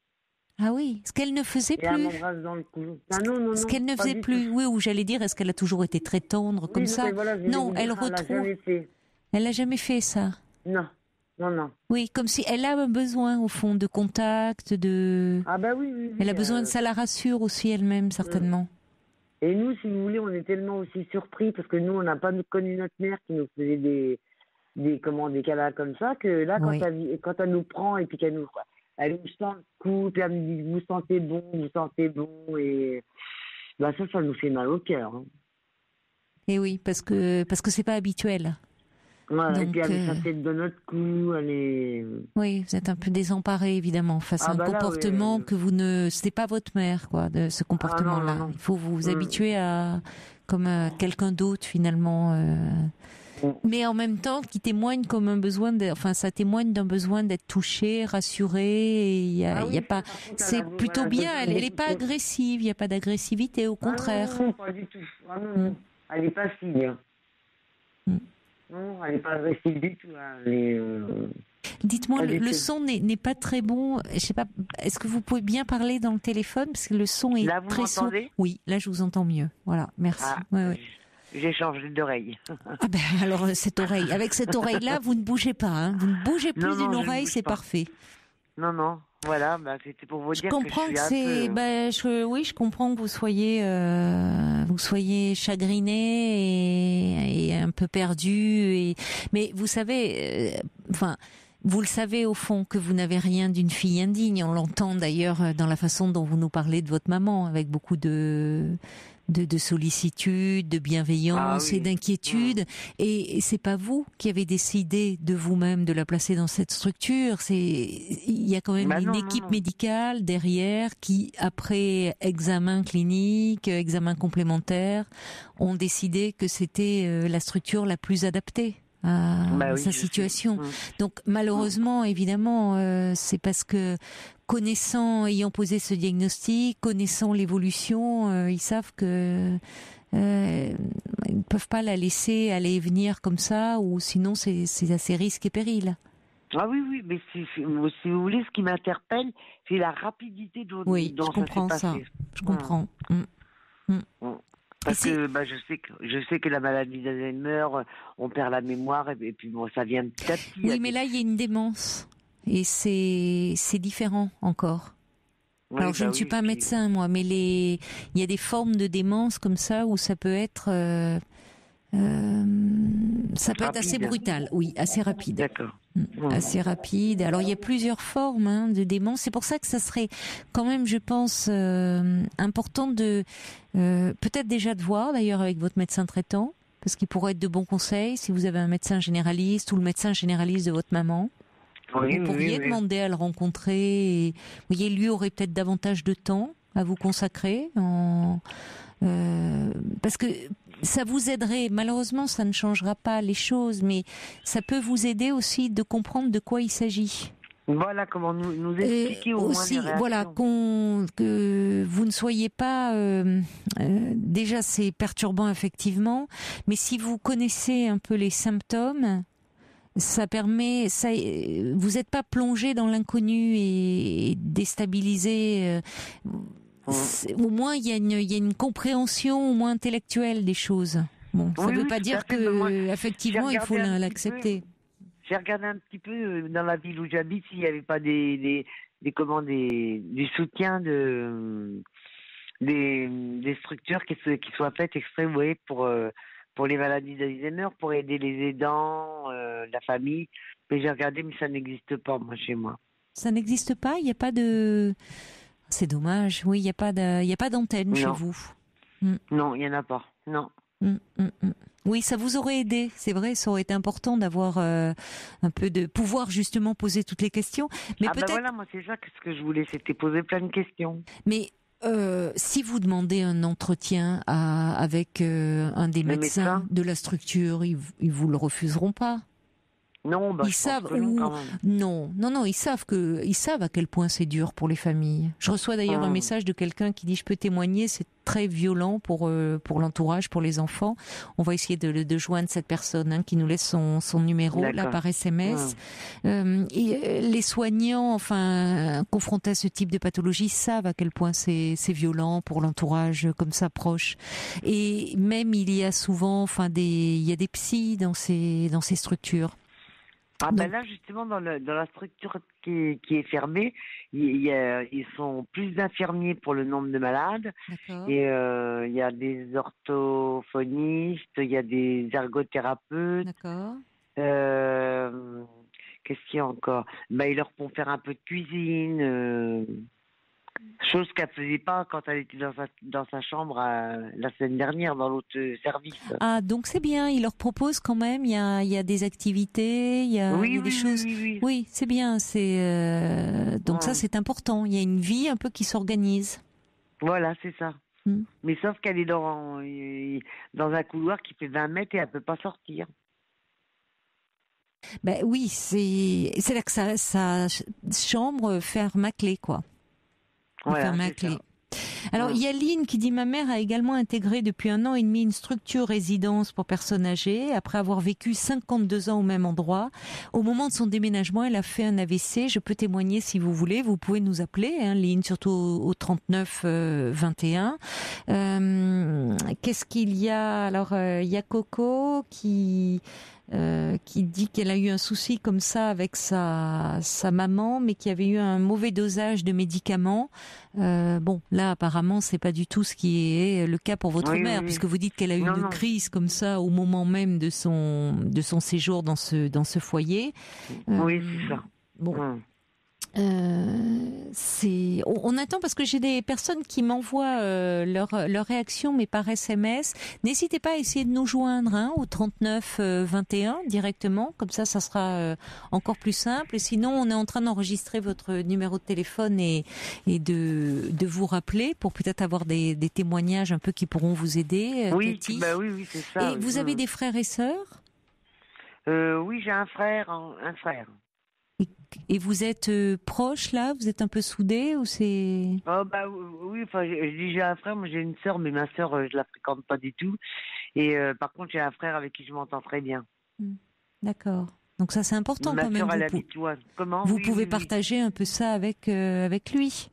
Ah oui, ce qu'elle ne faisait Et elle plus. m'embrasse dans le cou. Ah non, non, non. Ce qu'elle ne pas faisait du plus. tout. Oui, ou j'allais dire, est-ce qu'elle a toujours été très tendre comme Oui, ça? mais voilà, je vais Non, vous elle dire, elle l'a retrouve. jamais fait. Elle n'a jamais fait ça. Non, non, non. Oui, comme si elle a un besoin au fond de contact, de. Ah bah oui, oui, oui. Elle a besoin euh, de ça, la rassure aussi elle-même certainement. Et nous, si vous voulez, on est tellement aussi surpris parce que nous, on n'a pas connu notre mère qui nous faisait des, des, comment, des câlins comme ça, que là, quand, Oui. elle, quand elle nous prend et puis qu'elle nous, elle nous sent le cou, puis elle me dit, vous sentez bon, vous sentez bon, et bah ça, ça nous fait mal au cœur. Hein. Et oui, parce que parce que c'est pas habituel. Voilà, et Donc, puis elle met euh, sa tête dans notre cou, elle est... Oui, vous êtes un peu désemparé évidemment face Ah à un bah là, comportement oui. que vous ne, c'était pas votre mère quoi, de ce comportement-là. Ah non, non, non. Il faut vous Mm. habituer à comme à quelqu'un d'autre finalement. euh, Mm. Mais en même temps, qui témoigne comme un besoin, de, enfin ça témoigne d'un besoin d'être touché, rassuré. Et il y a, Ah il y a oui, pas, par contre, elle c'est a- plutôt voilà, bien. c'est- Elle, elle est pas agressive. Il y a pas d'agressivité, au Ah non, contraire. non, non, pas du tout. Ah non, non. Mm. Elle est passive. Hein. Mm. Non, elle n'est pas agressive du tout. Hein. Elle est, euh, Dites-moi, Pas le, du le tout. son n'est n'est pas très bon. Je sais pas. Est-ce que vous pouvez bien parler dans le téléphone parce que le son est Là, vous très sourd. m'entendez? Oui, là je vous entends mieux. Voilà, merci. Ah, Ouais, ouais. j'ai changé d'oreille. Ah ben alors cette oreille, avec cette oreille-là, vous ne bougez pas. Hein. Vous ne bougez plus Non, non, d'une je ne oreille, bouge c'est pas. parfait. Non, non, voilà, bah, c'était pour vous Je dire comprends que que, je suis c'est. un peu... Ben, je, oui, je comprends que vous soyez, euh, vous soyez chagriné et, et un peu perdu. Et... Mais vous savez, euh, enfin. Vous le savez au fond que vous n'avez rien d'une fille indigne. On l'entend d'ailleurs dans la façon dont vous nous parlez de votre maman, avec beaucoup de de, de sollicitude, de bienveillance Ah oui. et d'inquiétude. Et, et c'est pas vous qui avez décidé de vous-même de la placer dans cette structure. C'est il y a quand même Bah une non, non, équipe non. médicale derrière qui, après examen clinique, examen complémentaire, ont décidé que c'était euh, la structure la plus adaptée à Bah oui, sa je sais. situation. Mm. Donc malheureusement, évidemment, euh, c'est parce que connaissant, ayant posé ce diagnostic, connaissant l'évolution, euh, ils savent que euh, ils ne peuvent pas la laisser aller et venir comme ça, ou sinon c'est c'est à ses risques et périls. Ah oui, oui, mais si, si, si vous voulez, ce qui m'interpelle, c'est la rapidité dont, Oui, dont je ça comprends s'est ça. passé. Je comprends. Mm. Mm. Parce Et que bah, je sais que je sais que la maladie d'Alzheimer, on perd la mémoire et, et puis bon, ça vient petit à petit. Oui, mais là il y a une démence et c'est c'est différent encore. Oui, Alors je bah ne suis oui, pas puis- médecin moi, mais les il y a des formes de démence comme ça où ça peut être euh, euh, ça peut être assez Rapide. brutal, oui, assez rapide. D'accord. Mm, Mm. assez rapide. Alors il y a plusieurs formes hein, de démence. C'est pour ça que ça serait quand même, je pense, euh, important de euh, peut-être déjà de voir d'ailleurs avec votre médecin traitant, parce qu'il pourrait être de bons conseils si vous avez un médecin généraliste ou le médecin généraliste de votre maman. Oui, Vous oui, pourriez oui. demander à le rencontrer. Et, vous voyez, lui aurait peut-être davantage de temps à vous consacrer, en, euh, parce que ça vous aiderait. Malheureusement, ça ne changera pas les choses, mais ça peut vous aider aussi de comprendre de quoi il s'agit. Voilà comment nous, nous Et expliquer au aussi, moins les réactions. voilà, qu'on, que vous ne soyez pas. Euh, euh, déjà, c'est perturbant effectivement, mais si vous connaissez un peu les symptômes, ça permet. Ça, euh, vous n'êtes pas plongé dans l'inconnu et, et déstabilisé. Euh, c'est- au moins, il y a une, il y a une compréhension au moins intellectuelle des choses. Bon, ça ne Oui, veut oui, pas tout dire à fait. Ben, moi, que effectivement, il faut regardé un petit l'accepter. J'ai regardé un petit peu euh, dans la ville où j'habite s'il n'y avait pas des, des, des, comment, des, du soutien de, des, des structures qui, se, qui soient faites exprès, vous voyez, pour, euh, pour les maladies d'Alzheimer, pour aider les aidants, euh, la famille. Mais j'ai regardé, mais ça n'existe pas, moi, chez moi. Ça n'existe pas. Il n'y a pas de. C'est dommage. Oui, il n'y a pas de, il y a pas d'antenne chez Non. vous. Non, il n'y en a pas. Non. Mm, mm, mm. Oui, ça vous aurait aidé, c'est vrai, ça aurait été important d'avoir euh, un peu de pouvoir justement poser toutes les questions. Mais ah ben peut-être, voilà, moi c'est ça que ce que je voulais, c'était poser plein de questions. mais euh, si vous demandez un entretien à, avec euh, un des Le médecins médecin de la structure, ils, ils vous le refuseront pas. Non, bah, Ils je pense savent que non, ou quand même. non, non, non, ils savent que ils savent à quel point c'est dur pour les familles. Je reçois d'ailleurs un Hum. message de quelqu'un qui dit je peux témoigner, c'est très violent pour euh, pour l'entourage, pour les enfants. On va essayer de, de joindre cette personne hein, qui nous laisse son son numéro là D'accord. par S M S. Hum. Euh, et euh, les soignants, enfin confrontés à ce type de pathologie, savent à quel point c'est c'est violent pour l'entourage comme ça proche. Et même il y a souvent, enfin des il y a des psys dans ces dans ces structures. Ah ben Donc- là, justement, dans, le, dans la structure qui est, qui est fermée, il y a, ils sont plus d'infirmiers pour le nombre de malades. D'accord. Et euh, il y a des orthophonistes, il y a des ergothérapeutes. D'accord. Euh, Qu'est-ce qu'il y a encore? Ben, ils leur font faire un peu de cuisine. Euh, chose qu'elle faisait pas quand elle était dans sa, dans sa chambre euh, la semaine dernière, dans l'autre service. Ah, donc c'est bien, il leur propose quand même, il y a, il y a des activités, il y a, Oui, il y a oui, des oui, choses. oui, oui. Oui, c'est bien, c'est euh, donc ça Ouais. c'est important, il y a une vie un peu qui s'organise. Voilà, c'est ça. Hmm. Mais sauf qu'elle est dans, euh, dans un couloir qui fait vingt mètres et elle peut pas sortir. Ben oui, c'est c'est là que sa, sa ch- chambre ferme à clé quoi. Voilà, Ferme à c'est clé. ça. Alors, Ouais. il y a Lynn qui dit « Ma mère a également intégré depuis un an et demi une structure résidence pour personnes âgées. Après avoir vécu cinquante-deux ans au même endroit, au moment de son déménagement, elle a fait un A V C. Je peux témoigner si vous voulez. Vous pouvez nous appeler, hein, Lynn, surtout au, au trente-neuf vingt et un. Euh, Qu'est-ce qu'il y a Alors, euh, il y a Coco qui... Euh, qui dit qu'elle a eu un souci comme ça avec sa, sa maman, mais qui avait eu un mauvais dosage de médicaments. Euh, bon, là, apparemment, c'est pas du tout ce qui est le cas pour votre Oui, mère, oui. puisque vous dites qu'elle a eu Non, une non. crise comme ça au moment même de son de son séjour dans ce dans ce foyer. Oui, Euh, c'est ça. Bon, Hum. euh, c'est on, on attend parce que j'ai des personnes qui m'envoient euh, leur leur réaction mais par S M S. N'hésitez pas à essayer de nous joindre hein, au trente-neuf vingt et un directement, comme ça ça sera euh, encore plus simple. Et sinon on est en train d'enregistrer votre numéro de téléphone et et de de vous rappeler pour peut-être avoir des des témoignages un peu qui pourront vous aider. euh, Oui, Cathy. bah oui, oui, c'est ça. Et oui. vous avez Hum. des frères et sœurs Euh, oui, j'ai un frère, un, un frère. et, et vous êtes euh, proches là, vous êtes un peu soudés ou c'est Oh bah oui, enfin, je, je dis j'ai un frère, moi j'ai une sœur, mais ma sœur, euh, je la fréquente pas du tout. Et euh, par contre, j'ai un frère avec qui je m'entends très bien. D'accord. Donc ça c'est important Ma quand même. sœur, elle Vous, pou- habite loin. Comment? vous Oui, pouvez oui, oui. partager un peu ça avec euh, avec lui.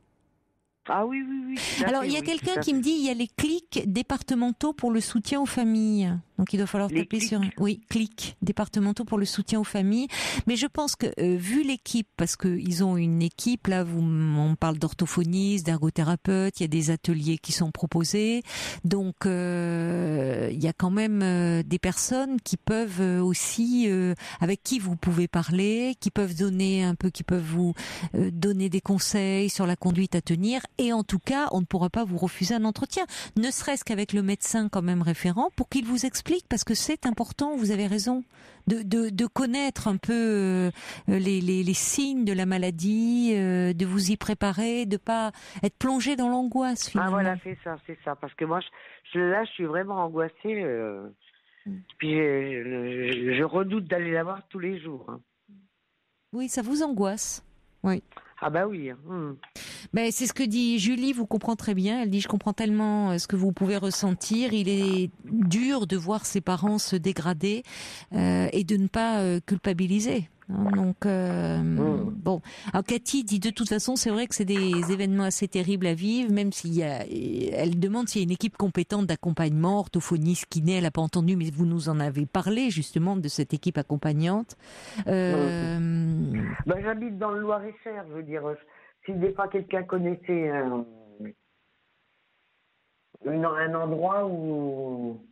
Ah oui, oui, oui. tout à Alors fait, il y a oui, quelqu'un tout à qui fait. me dit il y a les clics départementaux pour le soutien aux familles. Donc il doit falloir Les taper clics. sur un... oui clics départementaux pour le soutien aux familles. Mais je pense que euh, vu l'équipe, parce que ils ont une équipe là, vous on parle d'orthophonistes, d'ergothérapeutes, il y a des ateliers qui sont proposés. Donc euh, il y a quand même euh, des personnes qui peuvent euh, aussi euh, avec qui vous pouvez parler, qui peuvent donner un peu, qui peuvent vous euh, donner des conseils sur la conduite à tenir. Et en tout cas, on ne pourra pas vous refuser un entretien, ne serait-ce qu'avec le médecin quand même référent pour qu'il vous explique, parce que c'est important, vous avez raison, de, de, de connaître un peu euh, les, les, les signes de la maladie, euh, de vous y préparer, de pas être plongé dans l'angoisse Ah finalement. voilà, c'est ça, c'est ça. Parce que moi, je, je- là, je suis vraiment angoissée. euh, Mm. Puis je, je- je redoute d'aller la voir tous les jours. hein. Oui, ça vous angoisse. Oui. Ah bah oui. hein. Hum. Ben, c'est ce que dit Julie, vous comprenez très bien. Elle dit, je comprends tellement euh, ce que vous pouvez ressentir. Il est dur de voir ses parents se dégrader euh, et de ne pas euh, culpabiliser. hein. Donc, euh, Mm. bon. Alors, Cathy dit, de toute façon, c'est vrai que c'est des événements assez terribles à vivre, même s'il y a, elle demande s'il y a une équipe compétente d'accompagnement, orthophoniste, kiné, elle n'a pas entendu, mais vous nous en avez parlé, justement, de cette équipe accompagnante. Euh, Bah, j'habite dans le Loir-et-Cher, je veux dire. Si des fois quelqu'un connaissait un, une- un endroit où,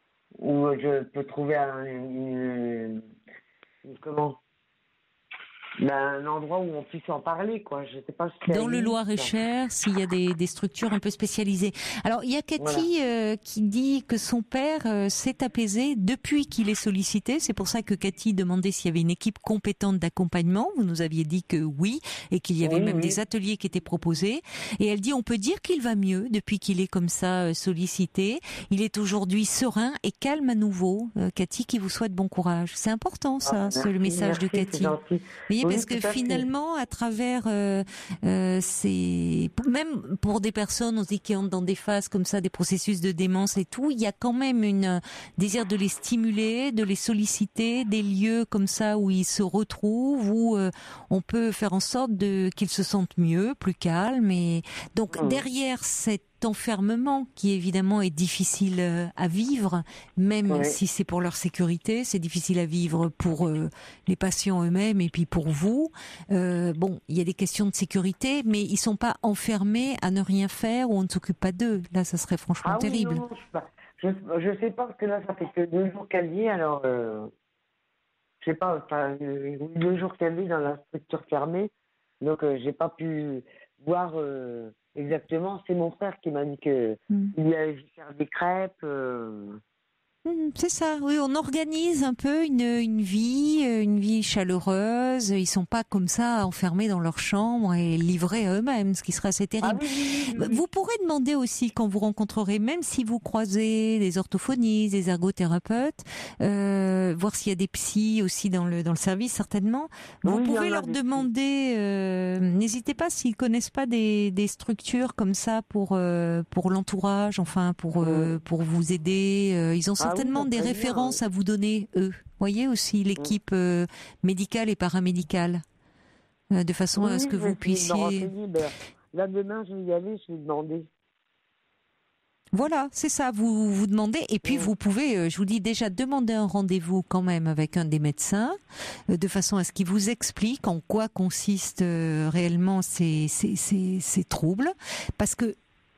où je peux trouver un, une, une- comment Ben, un endroit où on puisse en parler, quoi. Je sais pas si Dans le Loir-et-Cher, s'il y a des, des structures un peu spécialisées. Alors, il y a Cathy voilà. euh, qui dit que son père euh, s'est apaisé depuis qu'il est sollicité. C'est pour ça que Cathy demandait s'il y avait une équipe compétente d'accompagnement. Vous nous aviez dit que oui, et qu'il y avait oui, même oui. des ateliers qui étaient proposés. Et elle dit, on peut dire qu'il va mieux depuis qu'il est comme ça euh, sollicité. Il est aujourd'hui serein et calme à nouveau. Euh, Cathy qui vous souhaite bon courage. C'est important, ça, ah, merci, le message merci, de Cathy. Vous voyez, oui, parce que finalement, à travers euh, euh, ces, même pour des personnes, on se dit qui entrent dans des phases comme ça, des processus de démence et tout, il y a quand même une un désir de les stimuler, de les solliciter, des lieux comme ça où ils se retrouvent, où euh, on peut faire en sorte de qu'ils se sentent mieux, plus calmes. Et donc mmh. derrière cette enfermement qui évidemment est difficile à vivre, même oui. si c'est pour leur sécurité, c'est difficile à vivre pour euh, les patients eux-mêmes et puis pour vous. Euh, bon, il y a des questions de sécurité, mais ils sont pas enfermés à ne rien faire ou on ne s'occupe pas d'eux. Là, ça serait franchement ah terrible. Oui, non, je, je sais pas parce que là, ça fait que deux jours qu'elle vit, alors euh, je sais pas, enfin, deux jours qu'elle vit dans la structure fermée, donc euh, j'ai pas pu voir. Euh, Exactement, c'est mon frère qui m'a dit que mmh. il allait faire des crêpes. Euh... Mmh, c'est ça, oui, on organise un peu une, une vie, une vie chaleureuse. Ils sont pas comme ça enfermés dans leur chambre et livrés à eux-mêmes, ce qui serait assez terrible. Ah, oui, oui, oui, oui. Vous pourrez demander aussi quand vous rencontrerez, même si vous croisez des orthophonistes, des ergothérapeutes, euh, voir s'il y a des psys aussi dans le dans le service certainement. Vous oui, pouvez leur demander. Euh, n'hésitez pas s'ils connaissent pas des des structures comme ça pour euh, pour l'entourage, enfin pour euh, pour vous aider. Euh, ils ont certainement ah oui, des références bien, oui. à vous donner, eux. Vous voyez aussi l'équipe euh, médicale et paramédicale, euh, de façon oui, à ce que vous puissiez... Ben, là, demain, je vais y aller, je vais demander. Voilà, c'est ça, vous vous demandez, et puis oui. vous pouvez, euh, je vous dis déjà, demander un rendez-vous quand même avec un des médecins, euh, de façon à ce qu'il vous explique en quoi consistent euh, réellement ces, ces, ces, ces troubles, parce que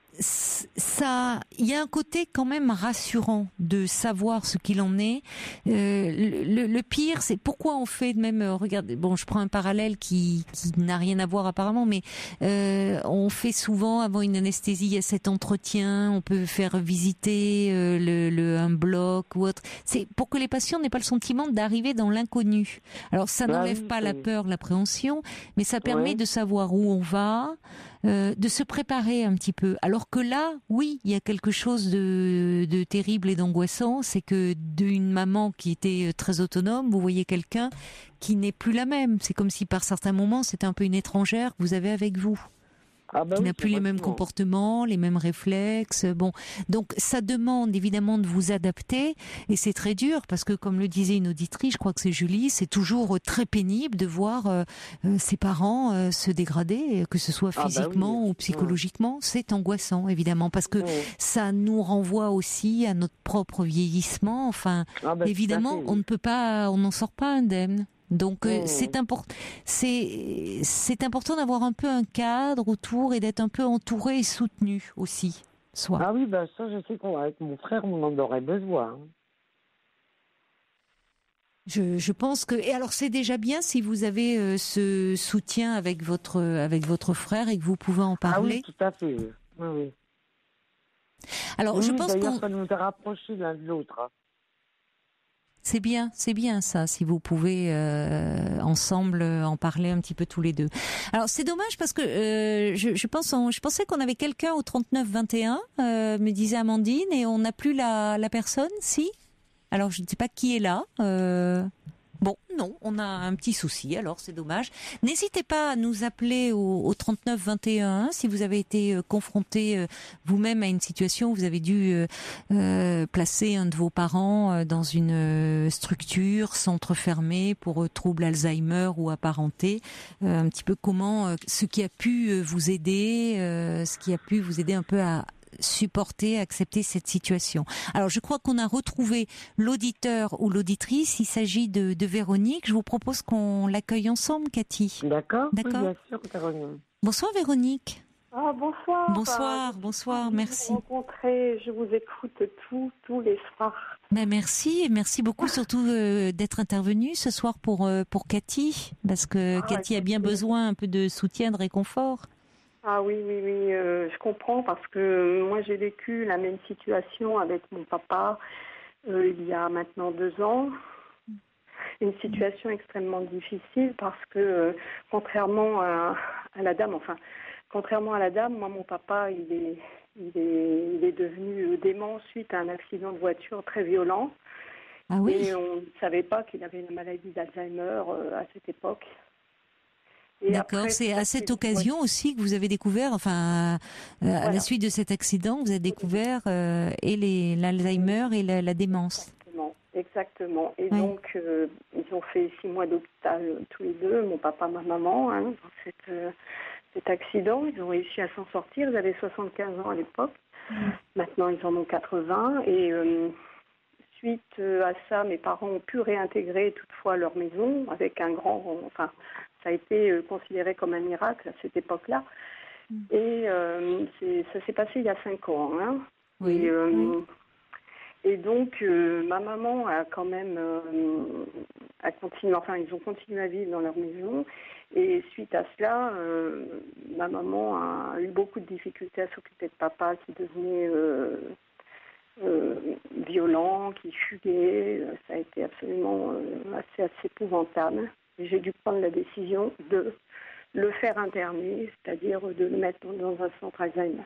ça, il y a un côté quand même rassurant de savoir ce qu'il en est. Euh, le, le pire, c'est pourquoi on fait même. Regardez, bon, je prends un parallèle qui, qui n'a rien à voir apparemment, mais euh, on fait souvent avant une anesthésie, il y a cet entretien. On peut faire visiter euh, le, le un bloc ou autre. C'est pour que les patients n'aient pas le sentiment d'arriver dans l'inconnu. Alors ça bah n'enlève oui, pas oui. la peur, l'appréhension, mais ça permet ouais. de savoir où on va. Euh, de se préparer un petit peu. Alors que là, oui, il y a quelque chose de, de terrible et d'angoissant, c'est que d'une maman qui était très autonome, vous voyez quelqu'un qui n'est plus la même. C'est comme si par certains moments, c'était un peu une étrangère que vous avez avec vous. Ah ben qui oui, n'a plus les mêmes comportements, les mêmes réflexes. Bon, donc ça demande évidemment de vous adapter et c'est très dur parce que, comme le disait une auditrice, je crois que c'est Julie, c'est toujours très pénible de voir euh, ses parents euh, se dégrader, que ce soit physiquement ah ben oui. ou psychologiquement. C'est angoissant évidemment parce que oui. ça nous renvoie aussi à notre propre vieillissement. Enfin, ah ben évidemment, on ne peut pas, on n'en sort pas indemne. Donc mmh. c'est important, c'est c'est important d'avoir un peu un cadre autour et d'être un peu entouré et soutenu aussi. Soit. Ah oui, ben ça je sais qu'avec mon frère on en aurait besoin. Je, je pense que et alors c'est déjà bien si vous avez euh, ce soutien avec votre avec votre frère et que vous pouvez en parler. Ah oui, tout à fait. Oui, oui. Alors oui, je pense d'ailleurs, qu'on ça nous a rapprochés l'un de l'autre. C'est bien, c'est bien ça, si vous pouvez euh, ensemble en parler un petit peu tous les deux. Alors c'est dommage parce que euh, je, je pense, on, je pensais qu'on avait quelqu'un au trente-neuf vingt et un, euh, me disait Amandine, et on n'a plus la, la personne, si. Alors je ne sais pas qui est là. Euh... Bon, non, on a un petit souci, alors c'est dommage. N'hésitez pas à nous appeler au, au trente-neuf vingt et un si vous avez été euh, confronté euh, vous-même à une situation où vous avez dû euh, euh, placer un de vos parents euh, dans une euh, structure, centre fermé pour euh, troubles Alzheimer ou apparentés. Euh, un petit peu comment, euh, ce qui a pu euh, vous aider, euh, ce qui a pu vous aider un peu à supporter, accepter cette situation. Alors, je crois qu'on a retrouvé l'auditeur ou l'auditrice. Il s'agit de, de Véronique. Je vous propose qu'on l'accueille ensemble, Cathy. D'accord. D'accord. Oui, bien sûr, Caroline. Bonsoir, Véronique. Ah, bonsoir. Bonsoir, Euh, bonsoir, je merci. vous rencontrer, je vous écoute tous, tous les soirs. Ben merci, et merci beaucoup surtout euh, d'être intervenue ce soir pour, euh, pour Cathy, parce que Ah, Cathy a bien écoutez. besoin un peu de soutien, de réconfort. Ah oui, oui, oui, euh, je comprends parce que moi j'ai vécu la même situation avec mon papa euh, il y a maintenant deux ans. Une situation extrêmement difficile parce que euh, contrairement à, à la dame, enfin, contrairement à la dame, moi mon papa il est, il est, il est devenu dément suite à un accident de voiture très violent. Ah oui. Et on ne savait pas qu'il avait la maladie d'Alzheimer euh, à cette époque. Et D'accord, après, c'est cet à cette accident- occasion aussi que vous avez découvert, enfin, euh, à Voilà. la suite de cet accident, vous avez découvert euh, et les- l'Alzheimer et la, la démence. Exactement, exactement. Et Oui. donc, euh, ils ont fait six mois d'hôpital euh, tous les deux, mon papa, ma maman, hein, dans cette, euh, cet accident. Ils ont réussi à s'en sortir. Ils avaient soixante-quinze ans à l'époque. Maintenant, ils en ont quatre-vingts. Et euh, suite euh, à ça, mes parents ont pu réintégrer toutefois leur maison avec un grand... Enfin, ça a été euh, considéré comme un miracle à cette époque-là. Et euh, c'est- ça s'est passé il y a cinq ans. Hein. Oui, Et, euh, oui. et donc, euh, ma maman a quand même euh, a continué, enfin, ils ont continué à vivre dans leur maison. Et suite à cela, euh, ma maman a eu beaucoup de difficultés à s'occuper de papa qui devenait euh, euh, violent, qui fuguait. Ça a été absolument euh, assez, assez épouvantable. Et j'ai dû prendre la décision de le faire interner, c'est-à-dire de le mettre dans un centre Alzheimer.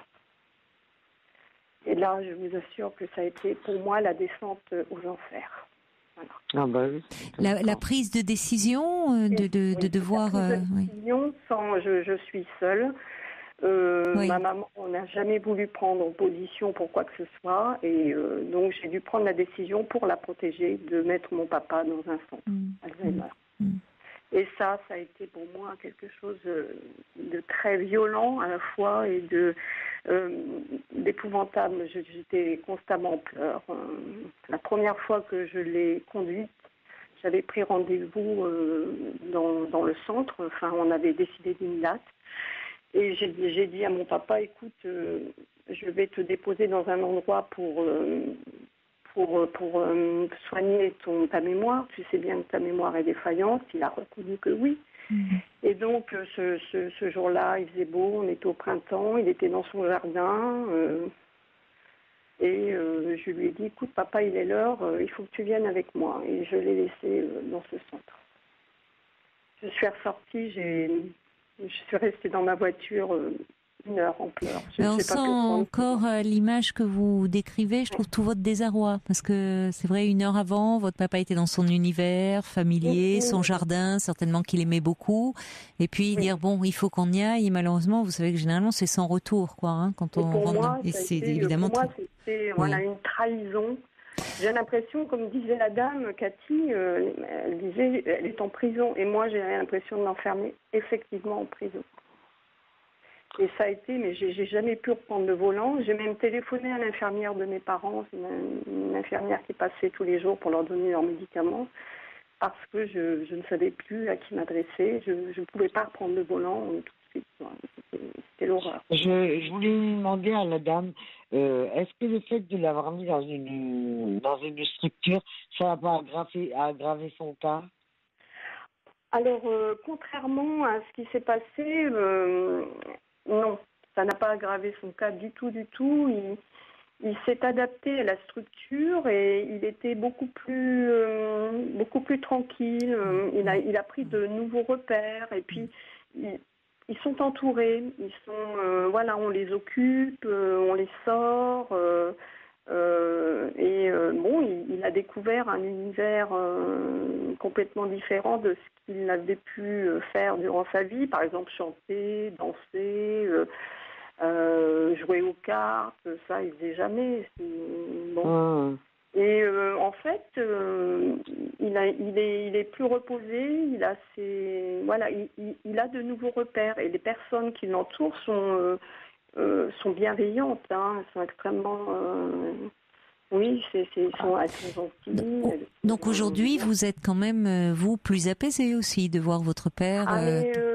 Et là, je vous assure que ça a été pour moi la descente aux enfers. Voilà. Ah bah oui. La, la prise de décision euh, de, de, de Oui, devoir... la prise de euh, oui. décision, sans, je, je suis seule. Euh, Oui. Ma maman n'a jamais voulu prendre position pour quoi que ce soit. Et euh, donc, j'ai dû prendre la décision pour la protéger de mettre mon papa dans un centre Mm. Alzheimer. Mm. Et ça, ça a été pour moi quelque chose de très violent à la fois et de euh, d'épouvantable. Je- J'étais constamment en pleurs. Euh, La première fois que je l'ai conduite, j'avais pris rendez-vous euh, dans, dans le centre. Enfin, on avait décidé d'une date. Et j'ai j'ai dit à mon papa, écoute, euh, je vais te déposer dans un endroit pour... euh, pour, pour euh, soigner ton, ta mémoire. Tu sais bien que ta mémoire est défaillante. Il a reconnu que oui. Mm. Et donc, euh, ce, ce, ce jour-là, il faisait beau, on était au printemps, il était dans son jardin. euh, et euh, je lui ai dit, écoute, papa, il est l'heure, euh, il faut que tu viennes avec moi. Et je l'ai laissé euh, dans ce centre. Je suis ressortie, j'ai, je suis restée dans ma voiture euh, une heure en pleurs. Je Mais on n'ai sent pas pu prendre- encore à l'image que vous décrivez, je trouve tout votre désarroi. Parce que c'est vrai, une heure avant, votre papa était dans son univers familier, Oui, son oui. jardin, certainement qu'il aimait beaucoup. Et puis Oui. dire, bon, il faut qu'on y aille. Et malheureusement, vous savez que généralement, c'est sans retour, quoi, hein, quand Et on pour rentre moi, dans- Et ça a c'est été, évidemment pour moi, très- c'était voilà, Oui. une trahison. J'ai l'impression, comme disait la dame, Cathy, euh, elle disait, elle est en prison. Et moi, j'ai l'impression de l'enfermer effectivement en prison. Et ça a été, mais j'ai j'ai jamais pu reprendre le volant. J'ai même téléphoné à l'infirmière de mes parents, c'est une, une infirmière qui passait tous les jours pour leur donner leurs médicaments, parce que je, je ne savais plus à qui m'adresser. Je ne pouvais pas reprendre le volant euh, tout de suite. quoi. C'était c'était l'horreur. Je, je voulais demander à la dame, euh, est-ce que le fait de l'avoir mis dans une dans une structure, ça n'a pas aggravé, aggravé son cas? Alors, euh, contrairement à ce qui s'est passé, euh, non, ça n'a pas aggravé son cas du tout, du tout. Il, il s'est adapté à la structure et il était beaucoup plus, euh, beaucoup plus tranquille. Euh, Il a, il a pris de nouveaux repères et puis il- ils sont entourés. Ils sont, euh, voilà, on les occupe, euh, on les sort. euh, euh, et euh, bon, il, il a découvert un univers euh, complètement différent de ce qu'il n'avait pu euh, faire durant sa vie. Par exemple, chanter, danser, euh, euh, jouer aux cartes, ça, il faisait jamais. C'est- Bon. Hum. Et euh, en fait, euh, il, a, il, est, il est plus reposé, il a, ses, voilà, il, il, il a de nouveaux repères et les personnes qui l'entourent sont, euh, euh, sont bienveillantes, hein, sont extrêmement... euh, oui, c'est, c'est, ils sont, elles sont gentilles. Donc, elles sont, donc aujourd'hui, euh, vous êtes quand même, euh, vous, plus apaisé aussi de voir votre père. Ah, euh, mais euh,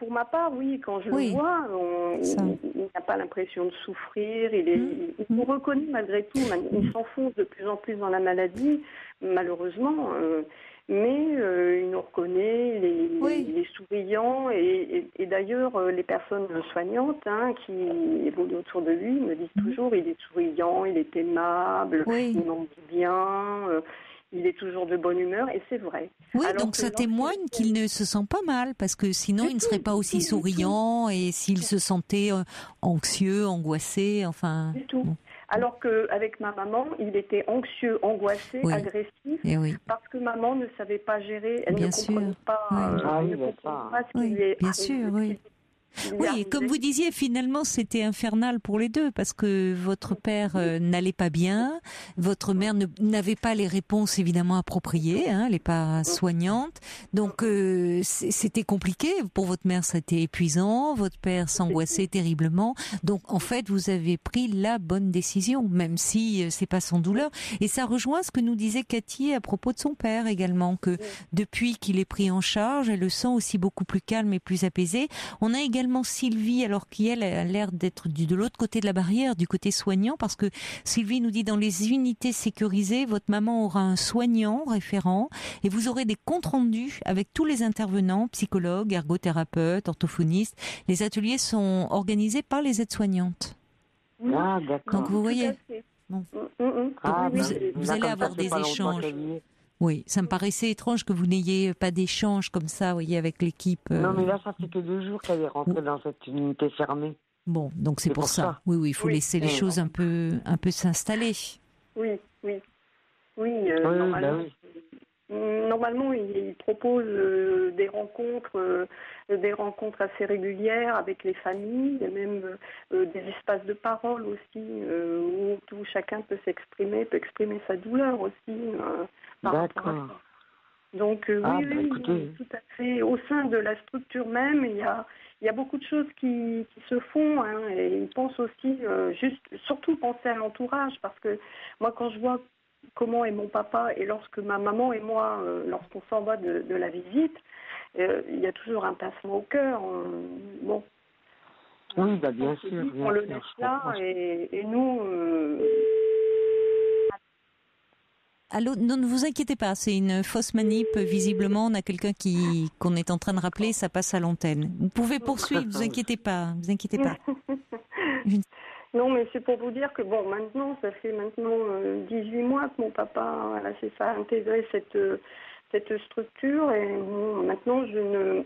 pour ma part, oui, quand je Oui. le vois, on- Ça. il, il n'a pas l'impression de souffrir. Il, est, Mmh. il, il nous reconnaît malgré tout. Il s'enfonce de plus en plus dans la maladie, malheureusement. euh, mais euh, il nous reconnaît, il est, Oui. il est souriant. Et, et, et d'ailleurs, euh, les personnes soignantes hein, qui évoluent autour de lui me disent toujours il est souriant, il est aimable, Oui. il mange bien. euh, Il est toujours de bonne humeur et c'est vrai. Oui, Alors donc que ça lorsqu'il témoigne était- qu'il ne se sent pas mal, parce que sinon Du il ne tout, serait pas du aussi tout, du tout. souriant, et s'il se sentait euh, anxieux, angoissé, enfin... Du tout. bon. Alors qu'avec ma maman, il était anxieux, angoissé, Oui. agressif, Eh oui, parce que maman ne savait pas gérer, elle Bien ne comprenait sûr. pas, Oui. euh, Ah elle oui, ne bah comprenait ça. pas ce qui Oui, lui est bien arrivé, sûr, ce oui. qui lui Oui, et arrivait. comme vous disiez, finalement, c'était infernal pour les deux, parce que votre père euh, n'allait pas bien, votre mère ne- n'avait pas les réponses évidemment appropriées, hein, elle n'est pas soignante, donc euh, c- c'était compliqué. Pour votre mère, ça a été épuisant, votre père s'angoissait terriblement, donc en fait, vous avez pris la bonne décision, même si euh, c'est pas sans douleur. Et ça rejoint ce que nous disait Cathy à propos de son père également, que depuis qu'il est pris en charge, elle le sent aussi beaucoup plus calme et plus apaisé. On a également Sylvie, alors qu'elle a l'air d'être du, de l'autre côté de la barrière, du côté soignant, parce que Sylvie nous dit dans les unités sécurisées, votre maman aura un soignant référent et vous aurez des comptes rendus avec tous les intervenants, psychologues, ergothérapeutes, orthophonistes. Les ateliers sont organisés par les aides-soignantes. Ah, d'accord. Donc vous Tout voyez, à fait. Bon. Mm, mm, mm. Ah, Oui, vous- oui, ben, vous là, allez comme ça, avoir c'est des pas longtemps échanges. qu'elle y est. oui, ça me paraissait étrange que vous n'ayez pas d'échange comme ça, vous voyez, avec l'équipe. euh, Non, mais là, ça fait que deux jours qu'elle est rentrée dans cette unité fermée. Bon, donc c'est C'est pour, pour ça. ça. Oui, oui, il faut Oui. laisser les Oui. choses un peu, un peu s'installer. oui, oui. Oui, euh, Oui, normalement, bah oui. normalement, il, il propose euh, des rencontres, euh, des rencontres assez régulières avec les familles, et même euh, des espaces de parole aussi, euh, où, où chacun peut s'exprimer, peut exprimer sa douleur aussi. euh, par rapport à D'accord. ça. Donc euh, Ah, oui, bah, oui, écoutez. oui, tout à fait. Au sein de la structure même, il y a, il y a beaucoup de choses qui, qui se font. Hein, et ils pensent aussi, euh, juste, surtout penser à l'entourage, parce que moi, quand je vois comment est mon papa et lorsque ma maman et moi, euh, lorsqu'on s'en va de, de la visite, euh, il y a toujours un pincement au cœur. euh, bon. Oui, bah, bien On se sûr, dit bien qu'on le sûr, laisse je là comprends. et, et nous. euh, Allô, non, ne vous inquiétez pas, c'est une fausse manip. Visiblement, on a quelqu'un qui qu'on est en train de rappeler, ça passe à l'antenne. Vous pouvez poursuivre, ne vous inquiétez pas, vous inquiétez pas. Non, mais c'est pour vous dire que bon, maintenant, ça fait maintenant euh, dix-huit mois que mon papa, voilà, c'est ça, a intégré cette euh, cette structure et bon, maintenant je ne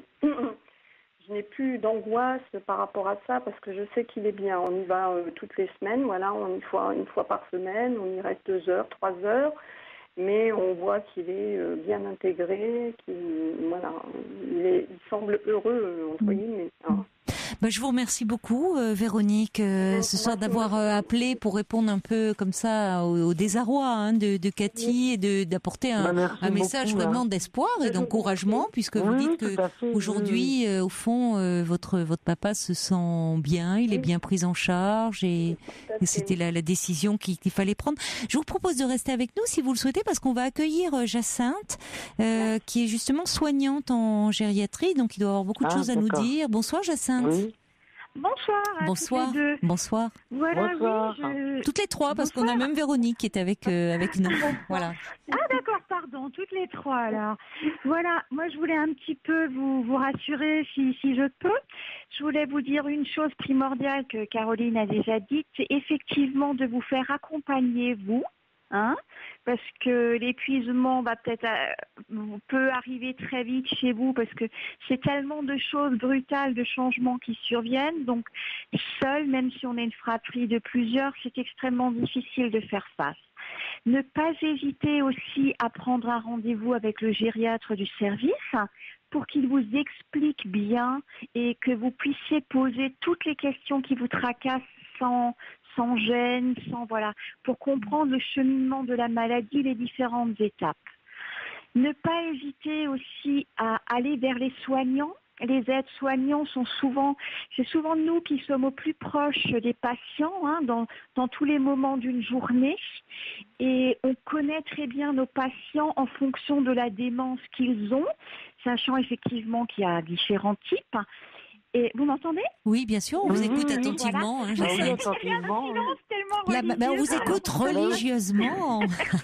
je n'ai plus d'angoisse par rapport à ça parce que je sais qu'il est bien. On y va euh, toutes les semaines, voilà, on y fois une fois par semaine, on y reste deux heures, trois heures. Mais on voit qu'il est euh, bien intégré, qu'il voilà, il, est, il semble heureux euh, entre guillemets. Hein. Ben, je vous remercie beaucoup, euh, Véronique, euh, ce soir d'avoir euh, appelé pour répondre un peu comme ça au, au désarroi hein, de, de Cathy et de d'apporter un, Bah, merci un message beaucoup, vraiment hein. d'espoir et d'encouragement, puisque vous Oui, dites oui, que tout à fait, oui, aujourd'hui, oui. euh, au fond, euh, votre votre papa se sent bien, il est Oui. bien pris en charge et, Tout à et fait. c'était la, la décision qu'il qu'il fallait prendre. Je vous propose de rester avec nous si vous le souhaitez, parce qu'on va accueillir euh, Jacinthe, euh, qui est justement soignante en gériatrie, donc il doit avoir beaucoup de Ah, choses à nous d'accord. dire. Bonsoir Jacinthe. Oui, Bonsoir à Bonsoir. toutes les deux. Bonsoir. Voilà, Bonsoir. oui, je... Toutes les trois, parce qu'on a Bonsoir. même Véronique qui est avec euh, avec nous. Voilà. Ah d'accord, pardon, toutes les trois alors. Voilà, moi je voulais un petit peu vous, vous rassurer si, si je peux. Je voulais vous dire une chose primordiale que Caroline a déjà dite, c'est effectivement de vous faire accompagner vous. Hein, parce que l'épuisement va peut-être euh, peut arriver très vite chez vous parce que c'est tellement de choses brutales, de changements qui surviennent. Donc, seul, même si on est une fratrie de plusieurs, c'est extrêmement difficile de faire face. Ne pas hésiter aussi à prendre un rendez-vous avec le gériatre du service pour qu'il vous explique bien et que vous puissiez poser toutes les questions qui vous tracassent sans sans gêne, sans voilà, pour comprendre le cheminement de la maladie, les différentes étapes. Ne pas hésiter aussi à aller vers les soignants. Les aides-soignants sont souvent, c'est souvent nous qui sommes au plus proche des patients hein, dans, dans tous les moments d'une journée et on connaît très bien nos patients en fonction de la démence qu'ils ont, sachant effectivement qu'il y a différents types. Et vous m'entendez? Oui, bien sûr, on vous Oui, écoute oui, oui, attentivement. voilà. Hein, Ah oui, Jacinthe. attentivement. Silence tellement La- bah, on vous religieux. écoute religieusement.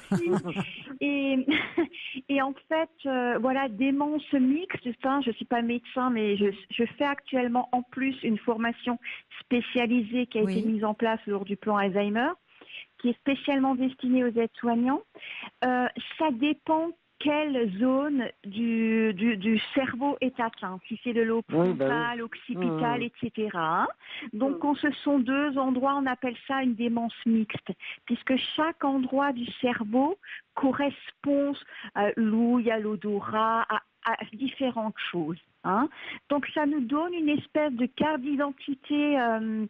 Et, et en fait, euh, voilà, démence mixte, hein, je ne suis pas médecin, mais je, je fais actuellement en plus une formation spécialisée qui a Oui. été mise en place lors du plan Alzheimer, qui est spécialement destinée aux aides-soignants. Euh, ça dépend quelle zone du, du, du cerveau est atteinte, si c'est le lobe Oui, frontal, bah oui. occipital, Mmh. et cetera. Donc, quand ce sont deux endroits, on appelle ça une démence mixte, puisque chaque endroit du cerveau correspond à l'ouïe, à l'odorat, à, à différentes choses. Hein. Donc, ça nous donne une espèce de carte d'identité euh,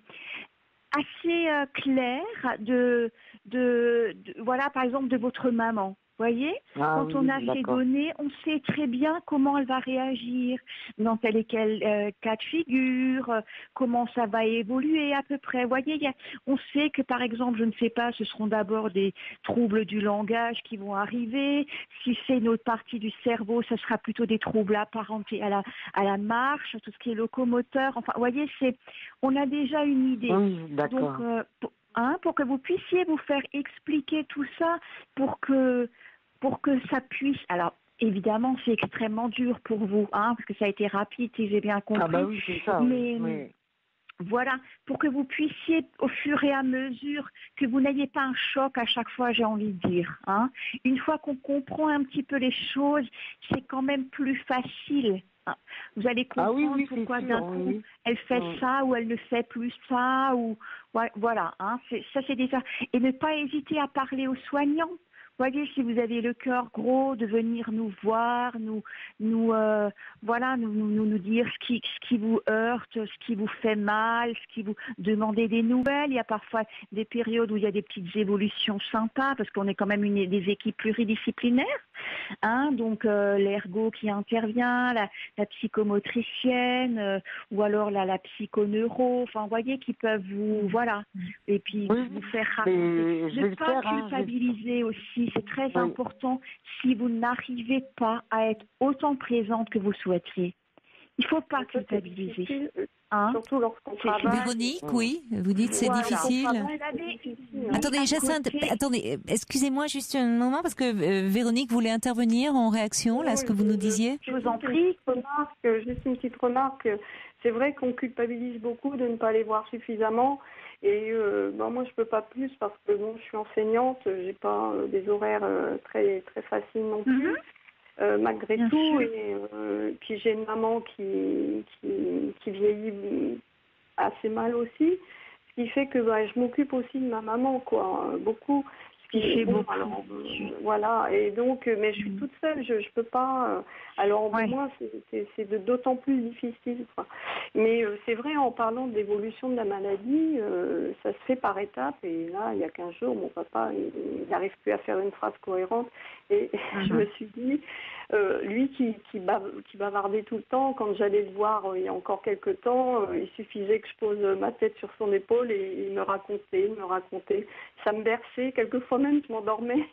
assez euh, claire de, de, de, voilà, par exemple, de votre maman. Voyez, Ah quand oui, on a ces d'accord. données, on sait très bien comment elle va réagir, dans tel et quel euh, cas de figure, euh, comment ça va évoluer à peu près. Voyez, il y a, on sait que par exemple, je ne sais pas, ce seront d'abord des troubles du langage qui vont arriver. Si c'est une autre partie du cerveau, ce sera plutôt des troubles apparentés à la, à la marche, tout ce qui est locomoteur. Enfin, voyez, c'est, on a déjà une idée. Oui, d'accord. Donc, euh, pour, hein, pour que vous puissiez vous faire expliquer tout ça, pour que pour que ça puisse... Alors, évidemment, c'est extrêmement dur pour vous, hein, parce que ça a été rapide, si j'ai bien compris. Ah bah oui, c'est ça. Mais oui. voilà, pour que vous puissiez, au fur et à mesure, que vous n'ayez pas un choc à chaque fois, j'ai envie de dire. Hein. Une fois qu'on comprend un petit peu les choses, c'est quand même plus facile. Hein. Vous allez comprendre Ah oui, oui, pourquoi c'est d'un sûr, coup, oui. elle fait Oui. ça ou elle ne fait plus ça. Ou ouais, voilà, hein, c'est, ça c'est déjà... Et ne pas hésiter à parler aux soignants. Voyez, si vous avez le cœur gros, de venir nous voir, nous, nous, euh, voilà, nous, nous, nous dire ce qui, ce qui vous heurte, ce qui vous fait mal, ce qui vous demandez des nouvelles. Il y a parfois des périodes où il y a des petites évolutions sympas parce qu'on est quand même une des équipes pluridisciplinaires. Hein, donc euh, l'ergo qui intervient, la, la psychomotricienne, euh, ou alors la, la psychoneuro. Enfin, vous voyez, qui peuvent vous, voilà, et puis Oui, vous faire mais raconter. je Ne vais le pas faire, hein, je- culpabiliser aussi. C'est très Oui. important si vous n'arrivez pas à être autant présente que vous souhaiteriez. Il ne faut pas culpabiliser. Hein. Surtout lorsqu'on C'est travaille. Véronique, oui, vous dites c'est Voilà. difficile. Vous Attendez, à Jacinthe, côté- attendez, excusez-moi juste un moment parce que euh, Véronique voulait intervenir en réaction là, à ce que vous nous disiez. Je vous en prie. Remarque, juste une petite remarque. C'est vrai qu'on culpabilise beaucoup de ne pas les voir suffisamment. Et euh, ben moi, je peux pas plus parce que bon, je suis enseignante, j'ai pas euh, des horaires euh, très très faciles non plus. Mhm. Euh, malgré Bien tout, sûr. et euh, puis j'ai une maman qui, qui, qui vieillit assez mal aussi, ce qui fait que bah, je m'occupe aussi de ma maman, quoi, beaucoup. Ce qui fait bon, beaucoup. alors, euh, voilà, et donc, euh, mais je suis toute seule, je, je peux pas. euh, alors, Ouais. pour moi, c'est, c'est, c'est de- d'autant plus difficile. Quoi. Mais euh, c'est vrai, en parlant de l'évolution de la maladie, euh, ça se fait par étapes. Et là, il y a quinze jours, mon papa, il n'arrive plus à faire une phrase cohérente. Et je Mhm. me suis dit, euh, lui qui, qui, bav- qui bavardait tout le temps, quand j'allais le voir euh, il y a encore quelques temps, euh, il suffisait que je pose ma tête sur son épaule et il me racontait, il me racontait. Ça me berçait, quelquefois même je m'endormais.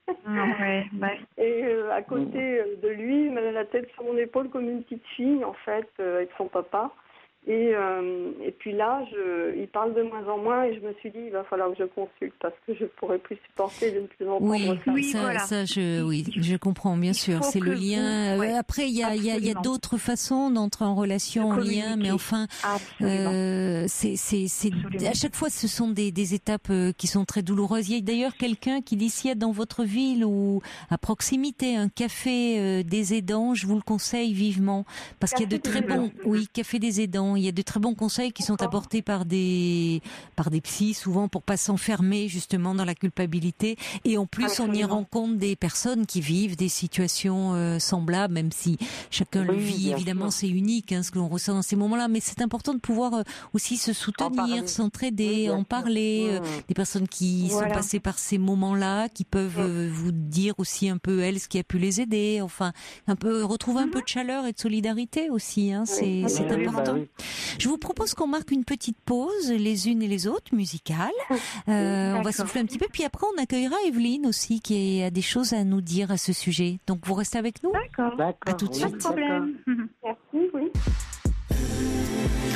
Ouais, ouais. Et euh, à côté euh, de lui, il avait la tête sur mon épaule comme une petite fille, en fait, euh, avec son papa. Et, euh, et puis là, je, il parle de moins en moins et je me suis dit, il va falloir que je consulte parce que je ne pourrais plus supporter de ne plus entendre Oui, ça. Oui, ça, voilà. ça, je, oui, je comprends bien Il sûr. faut C'est le que lien. vous- ouais, euh, Après, il y a, il y a, il y a absolument. d'autres façons d'entrer en relation, De en lien, mais communiquer. enfin, Absolument. euh, c'est, c'est, c'est. Absolument. À chaque fois, ce sont des, des étapes euh, qui sont très douloureuses. Il y a d'ailleurs quelqu'un qui dit s'il y a dans votre ville ou à proximité un café euh, des aidants, je vous le conseille vivement parce qu'il y a de Café très des bons. aidants. Oui, café des aidants. Il y a de très bons conseils qui sont D'accord. apportés par des par des psys souvent pour pas s'enfermer justement dans la culpabilité et en plus on y Absolument. rencontre des personnes qui vivent des situations euh, semblables, même si chacun le Oui, vit bien évidemment, sûr. c'est unique hein, ce que l'on ressent dans ces moments-là, mais c'est important de pouvoir euh, aussi se En soutenir, parler. s'entraider, Oui, bien en sûr. parler, euh, Mmh. des personnes qui Voilà. sont passées par ces moments-là, qui peuvent euh, vous dire aussi un peu elles ce qui a pu les aider, enfin un peu retrouver un peu de chaleur et de solidarité aussi, hein, c'est Oui, c'est oui, important. bah oui. Je vous propose qu'on marque une petite pause, les unes et les autres, musicale. Euh, on va D'accord. souffler un petit peu, puis après on accueillera Evelyne aussi, qui a des choses à nous dire à ce sujet. Donc vous restez avec nous. D'accord. D'accord. À tout de oui, suite. Pas de problème. Merci, oui.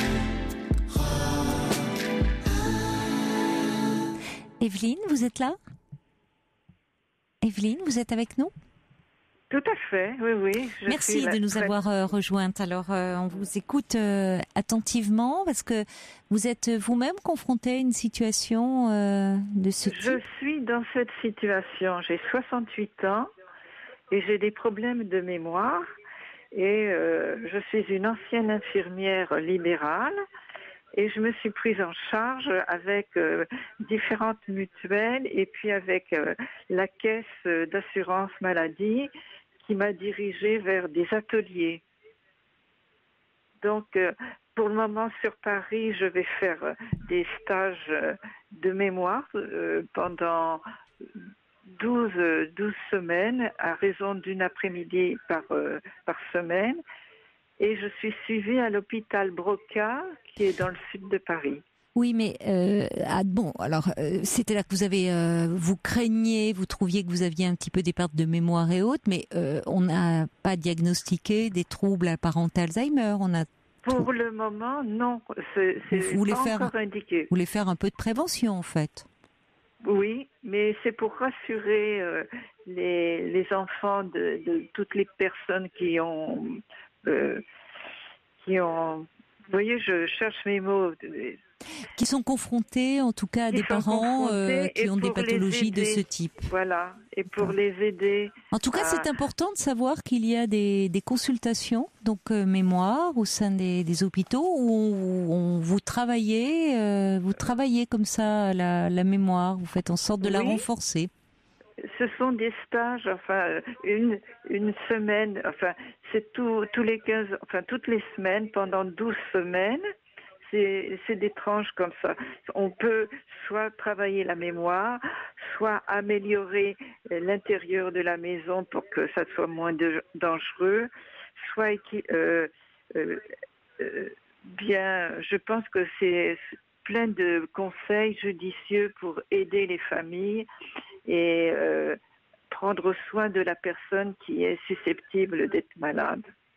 Evelyne, vous êtes là? Evelyne, vous êtes avec nous? Tout à fait, oui, oui. Je Merci de nous très... avoir euh, rejointes. Alors, euh, on vous écoute euh, attentivement parce que vous êtes vous-même confrontée à une situation euh, de ce type. Je suis dans cette situation. J'ai soixante-huit ans et j'ai des problèmes de mémoire. Et euh, je suis une ancienne infirmière libérale et je me suis prise en charge avec euh, différentes mutuelles et puis avec euh, la caisse d'assurance maladie qui m'a dirigée vers des ateliers. Donc, euh, pour le moment, sur Paris, je vais faire euh, des stages euh, de mémoire euh, pendant douze, douze semaines, à raison d'une après-midi par, euh, par semaine. Et je suis suivie à l'hôpital Broca, qui est dans le sud de Paris. Oui, mais euh, ah, bon, alors euh, c'était là que vous avez, euh, vous craigniez, vous trouviez que vous aviez un petit peu des pertes de mémoire et autres, mais euh, on n'a pas diagnostiqué des troubles apparentés à Alzheimer. On a pour le moment, non, c'est, c'est vous voulez pas faire, encore indiqué. Vous voulez faire un peu de prévention, en fait. Oui, mais c'est pour rassurer euh, les, les enfants de, de toutes les personnes qui ont, euh, qui ont, vous voyez, je cherche mes mots. Qui sont confrontés, en tout cas, à des parents euh, qui ont des pathologies de ce type. Voilà, et pour D'accord. les aider. En tout cas, à... c'est important de savoir qu'il y a des, des consultations, donc euh, mémoire, au sein des, des hôpitaux, où on, on, vous travaillez, euh, vous travaillez comme ça la, la mémoire, vous faites en sorte de oui. la renforcer. Ce sont des stages, enfin une une semaine, enfin c'est tout, tous les quinze, enfin toutes les semaines pendant douze semaines. C'est, c'est des tranches comme ça. On peut soit travailler la mémoire, soit améliorer l'intérieur de la maison pour que ça soit moins de, dangereux, soit euh, euh, euh, bien. Je pense que c'est plein de conseils judicieux pour aider les familles et euh, prendre soin de la personne qui est susceptible d'être malade.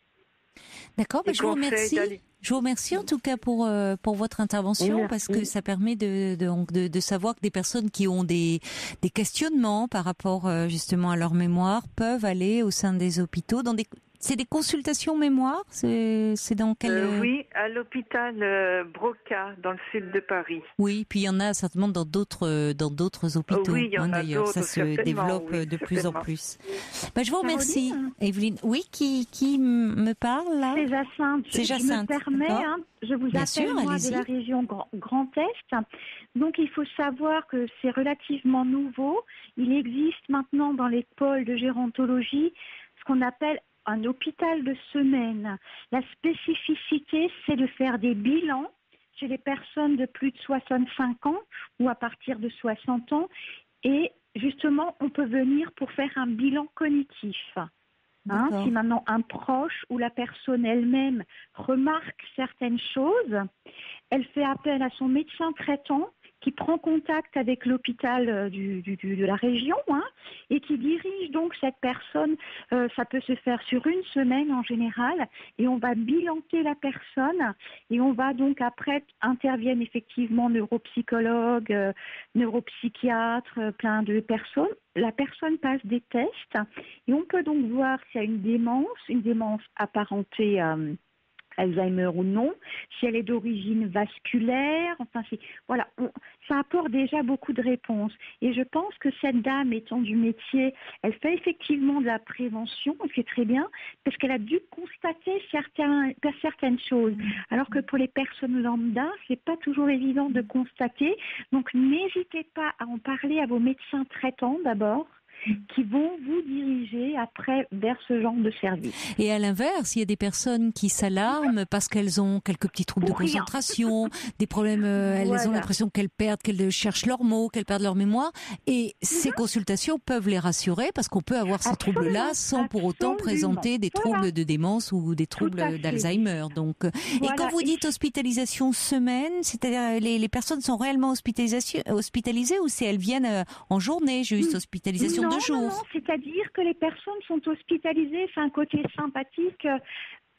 D'accord, bah je vous remercie. D'aller... Je vous remercie en tout cas pour euh, pour votre intervention oui, parce que ça permet de de, de de savoir que des personnes qui ont des des questionnements par rapport euh, justement à leur mémoire peuvent aller au sein des hôpitaux dans des c'est des consultations mémoire, c'est c'est dans quel euh, Oui, à l'hôpital euh, Broca dans le sud de Paris. Oui, puis il y en a certainement dans d'autres dans d'autres hôpitaux. Oui, il y en hein, a d'ailleurs, d'autres, ça se développe oui, de plus en plus. Bah, je vous remercie, Evelyne. Oui, qui qui me parle là? C'est Jacinthe. C'est Jacinthe. Je me permets, hein, je vous Bien appelle sûr, moi allez-y. de la région Grand, Grand Est. Donc il faut savoir que c'est relativement nouveau. Il existe maintenant dans les pôles de gérontologie ce qu'on appelle un hôpital de semaine. La spécificité, c'est de faire des bilans chez les personnes de plus de soixante-cinq ans ou à partir de soixante ans. Et justement, on peut venir pour faire un bilan cognitif. Hein, si maintenant un proche ou la personne elle-même remarque certaines choses, elle fait appel à son médecin traitant qui prend contact avec l'hôpital du, du, du, de la région hein, et qui dirige donc cette personne. Euh, ça peut se faire sur une semaine en général et on va bilanter la personne et on va donc après interviennent effectivement neuropsychologues, euh, neuropsychiatres, euh, plein de personnes. La personne passe des tests et on peut donc voir s'il y a une démence, une démence apparentée à Alzheimer ou non, si elle est d'origine vasculaire, enfin c'est, voilà, on, ça apporte déjà beaucoup de réponses. Et je pense que cette dame étant du métier, elle fait effectivement de la prévention, c'est très bien, parce qu'elle a dû constater certains, certaines choses. Alors que pour les personnes lambda, c'est pas toujours évident de constater. Donc n'hésitez pas à en parler à vos médecins traitants d'abord, qui vont vous diriger après vers ce genre de service. Et à l'inverse, il y a des personnes qui s'alarment parce qu'elles ont quelques petits troubles Pour de rien. concentration, des problèmes, euh, elles Voilà. ont l'impression qu'elles perdent, qu'elles cherchent leurs mots, qu'elles perdent leur mémoire. Et ces consultations peuvent les rassurer parce qu'on peut avoir ces Absolument. troubles-là sans pour autant Absolument. présenter des Voilà. troubles de démence ou des Tout à troubles fait. d'Alzheimer. Donc, euh, Voilà. et quand vous Et- dites hospitalisation semaine, c'est-à-dire les, les personnes sont réellement hospitalisation- hospitalisées ou c'est elles viennent euh, en journée, juste hospitalisation non, de non, jour? non, c'est-à-dire que les personnes sont hospitalisées, c'est un côté sympathique.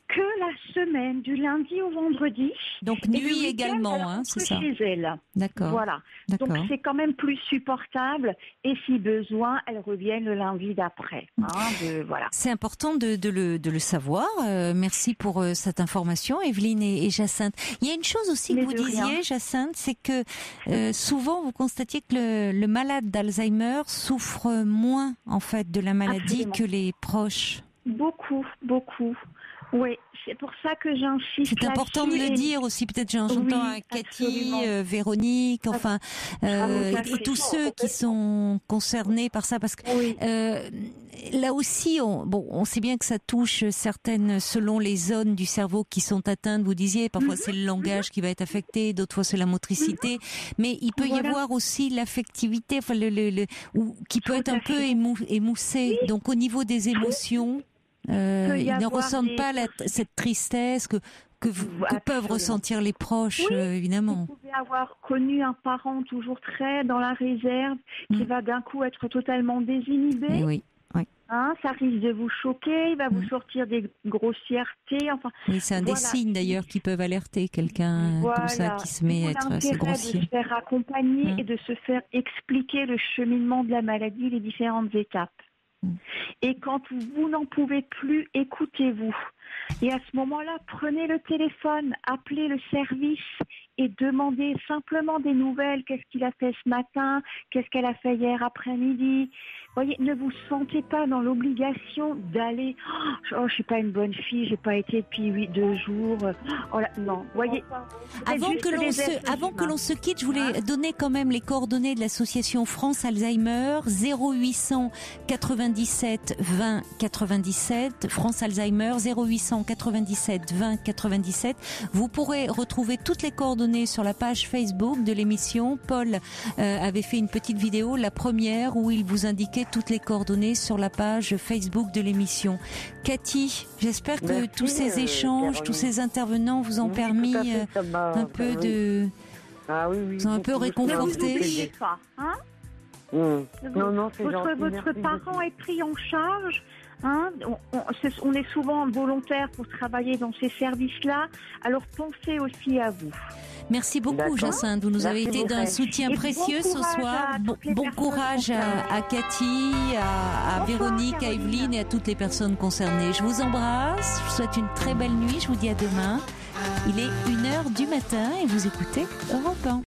que la semaine, du lundi au vendredi. Donc Et le nuit week-end, également, elle hein, rentre c'est ça. chez elle. D'accord. Voilà. D'accord. Donc c'est quand même plus supportable. Et si besoin, elle revient le lundi d'après. Hein, de, voilà. C'est important de, de, le, de le savoir. Euh, merci pour euh, cette information, Evelyne et, et Jacinthe. Il y a une chose aussi Mais que vous de disiez, rien. Jacinthe, c'est que euh, souvent vous constatiez que le, le malade d'Alzheimer souffre moins en fait de la maladie Absolument. que les proches. Beaucoup, beaucoup. Oui, c'est pour ça que j'insiste. C'est important de là-dessus le et- dire aussi. Peut-être j'entends Oui, à Cathy, absolument. euh, Véronique, enfin, euh, Ah, tout à et, et fait. tous ceux qui sont concernés par ça, parce que Oui. euh, là aussi, on, bon, on sait bien que ça touche certaines, selon les zones du cerveau qui sont atteintes. Vous disiez, parfois c'est le langage qui va être affecté, d'autres fois c'est la motricité, mais il peut y Voilà. avoir aussi l'affectivité, enfin le, le, le ou, qui peut Tout être à un peu fait. émou, émoussé. Donc au niveau des émotions. Euh, Peut y ils ne avoir ressentent des pas la- cette tristesse que que, vous- que peuvent Absolument. ressentir les proches, Oui. euh, évidemment. Vous pouvez avoir connu un parent toujours très dans la réserve, qui Mm. va d'un coup être totalement désinhibé. Eh oui, oui, Hein, ça risque de vous choquer, il va vous Mm. sortir des grossièretés. Enfin, oui, c'est un des Voilà. signes d'ailleurs qui peuvent alerter quelqu'un voilà. comme ça qui se met à D'où être assez l'intérêt de grossier. se faire accompagner Mm. et de se faire expliquer le cheminement de la maladie, les différentes étapes. Mm. Et quand vous n'en pouvez plus, écoutez-vous. Et à ce moment-là, prenez le téléphone, appelez le service et demandez simplement des nouvelles. Qu'est-ce qu'il a fait ce matin? Qu'est-ce qu'elle a fait hier après-midi? Voyez, ne vous sentez pas dans l'obligation d'aller. Oh, je suis pas une bonne fille, j'ai pas été depuis huit, deux jours. Oh là, non, voyez. Avant juste que l'on des se, êtres avant que humains. l'on se quitte, je voulais donner quand même les coordonnées de l'association France Alzheimer, zéro huit cent quatre-vingt-dix-sept vingt quatre-vingt-dix-sept, France Alzheimer, zéro huit cent quatre-vingt-dix-sept vingt quatre-vingt-dix-sept. Vous pourrez retrouver toutes les coordonnées sur la page Facebook de l'émission. Paul euh, avait fait une petite vidéo, la première, où il vous indiquait toutes les coordonnées sur la page Facebook de l'émission. Cathy, j'espère que Merci, tous ces euh, échanges, Caroline. tous ces intervenants vous ont Oui, permis tout à fait, euh, ça m'a- un peu oui. de... Ah oui, oui. Ils ont un peu beaucoup, réconforté. Ne vous beaucoup oubliez aidé. pas, hein. Mmh. Non, non, c'est Votre, gentil, votre merci parent beaucoup. est pris en charge. Hein, on, on- c'est- on est souvent volontaire pour travailler dans ces services-là. Alors pensez aussi à vous. Merci beaucoup, D'accord. Jacinthe. Vous nous Merci avez été beaucoup. d'un soutien Et bon précieux ce courage soir. à Bon, toutes les bon personnes courage à, à Cathy, à, à Bonsoir, Véronique, à Caroline. Evelyne et à toutes les personnes concernées. Je vous embrasse. Je vous souhaite une très belle nuit. Je vous dis à demain. Il est une heure du matin et vous écoutez Europe un.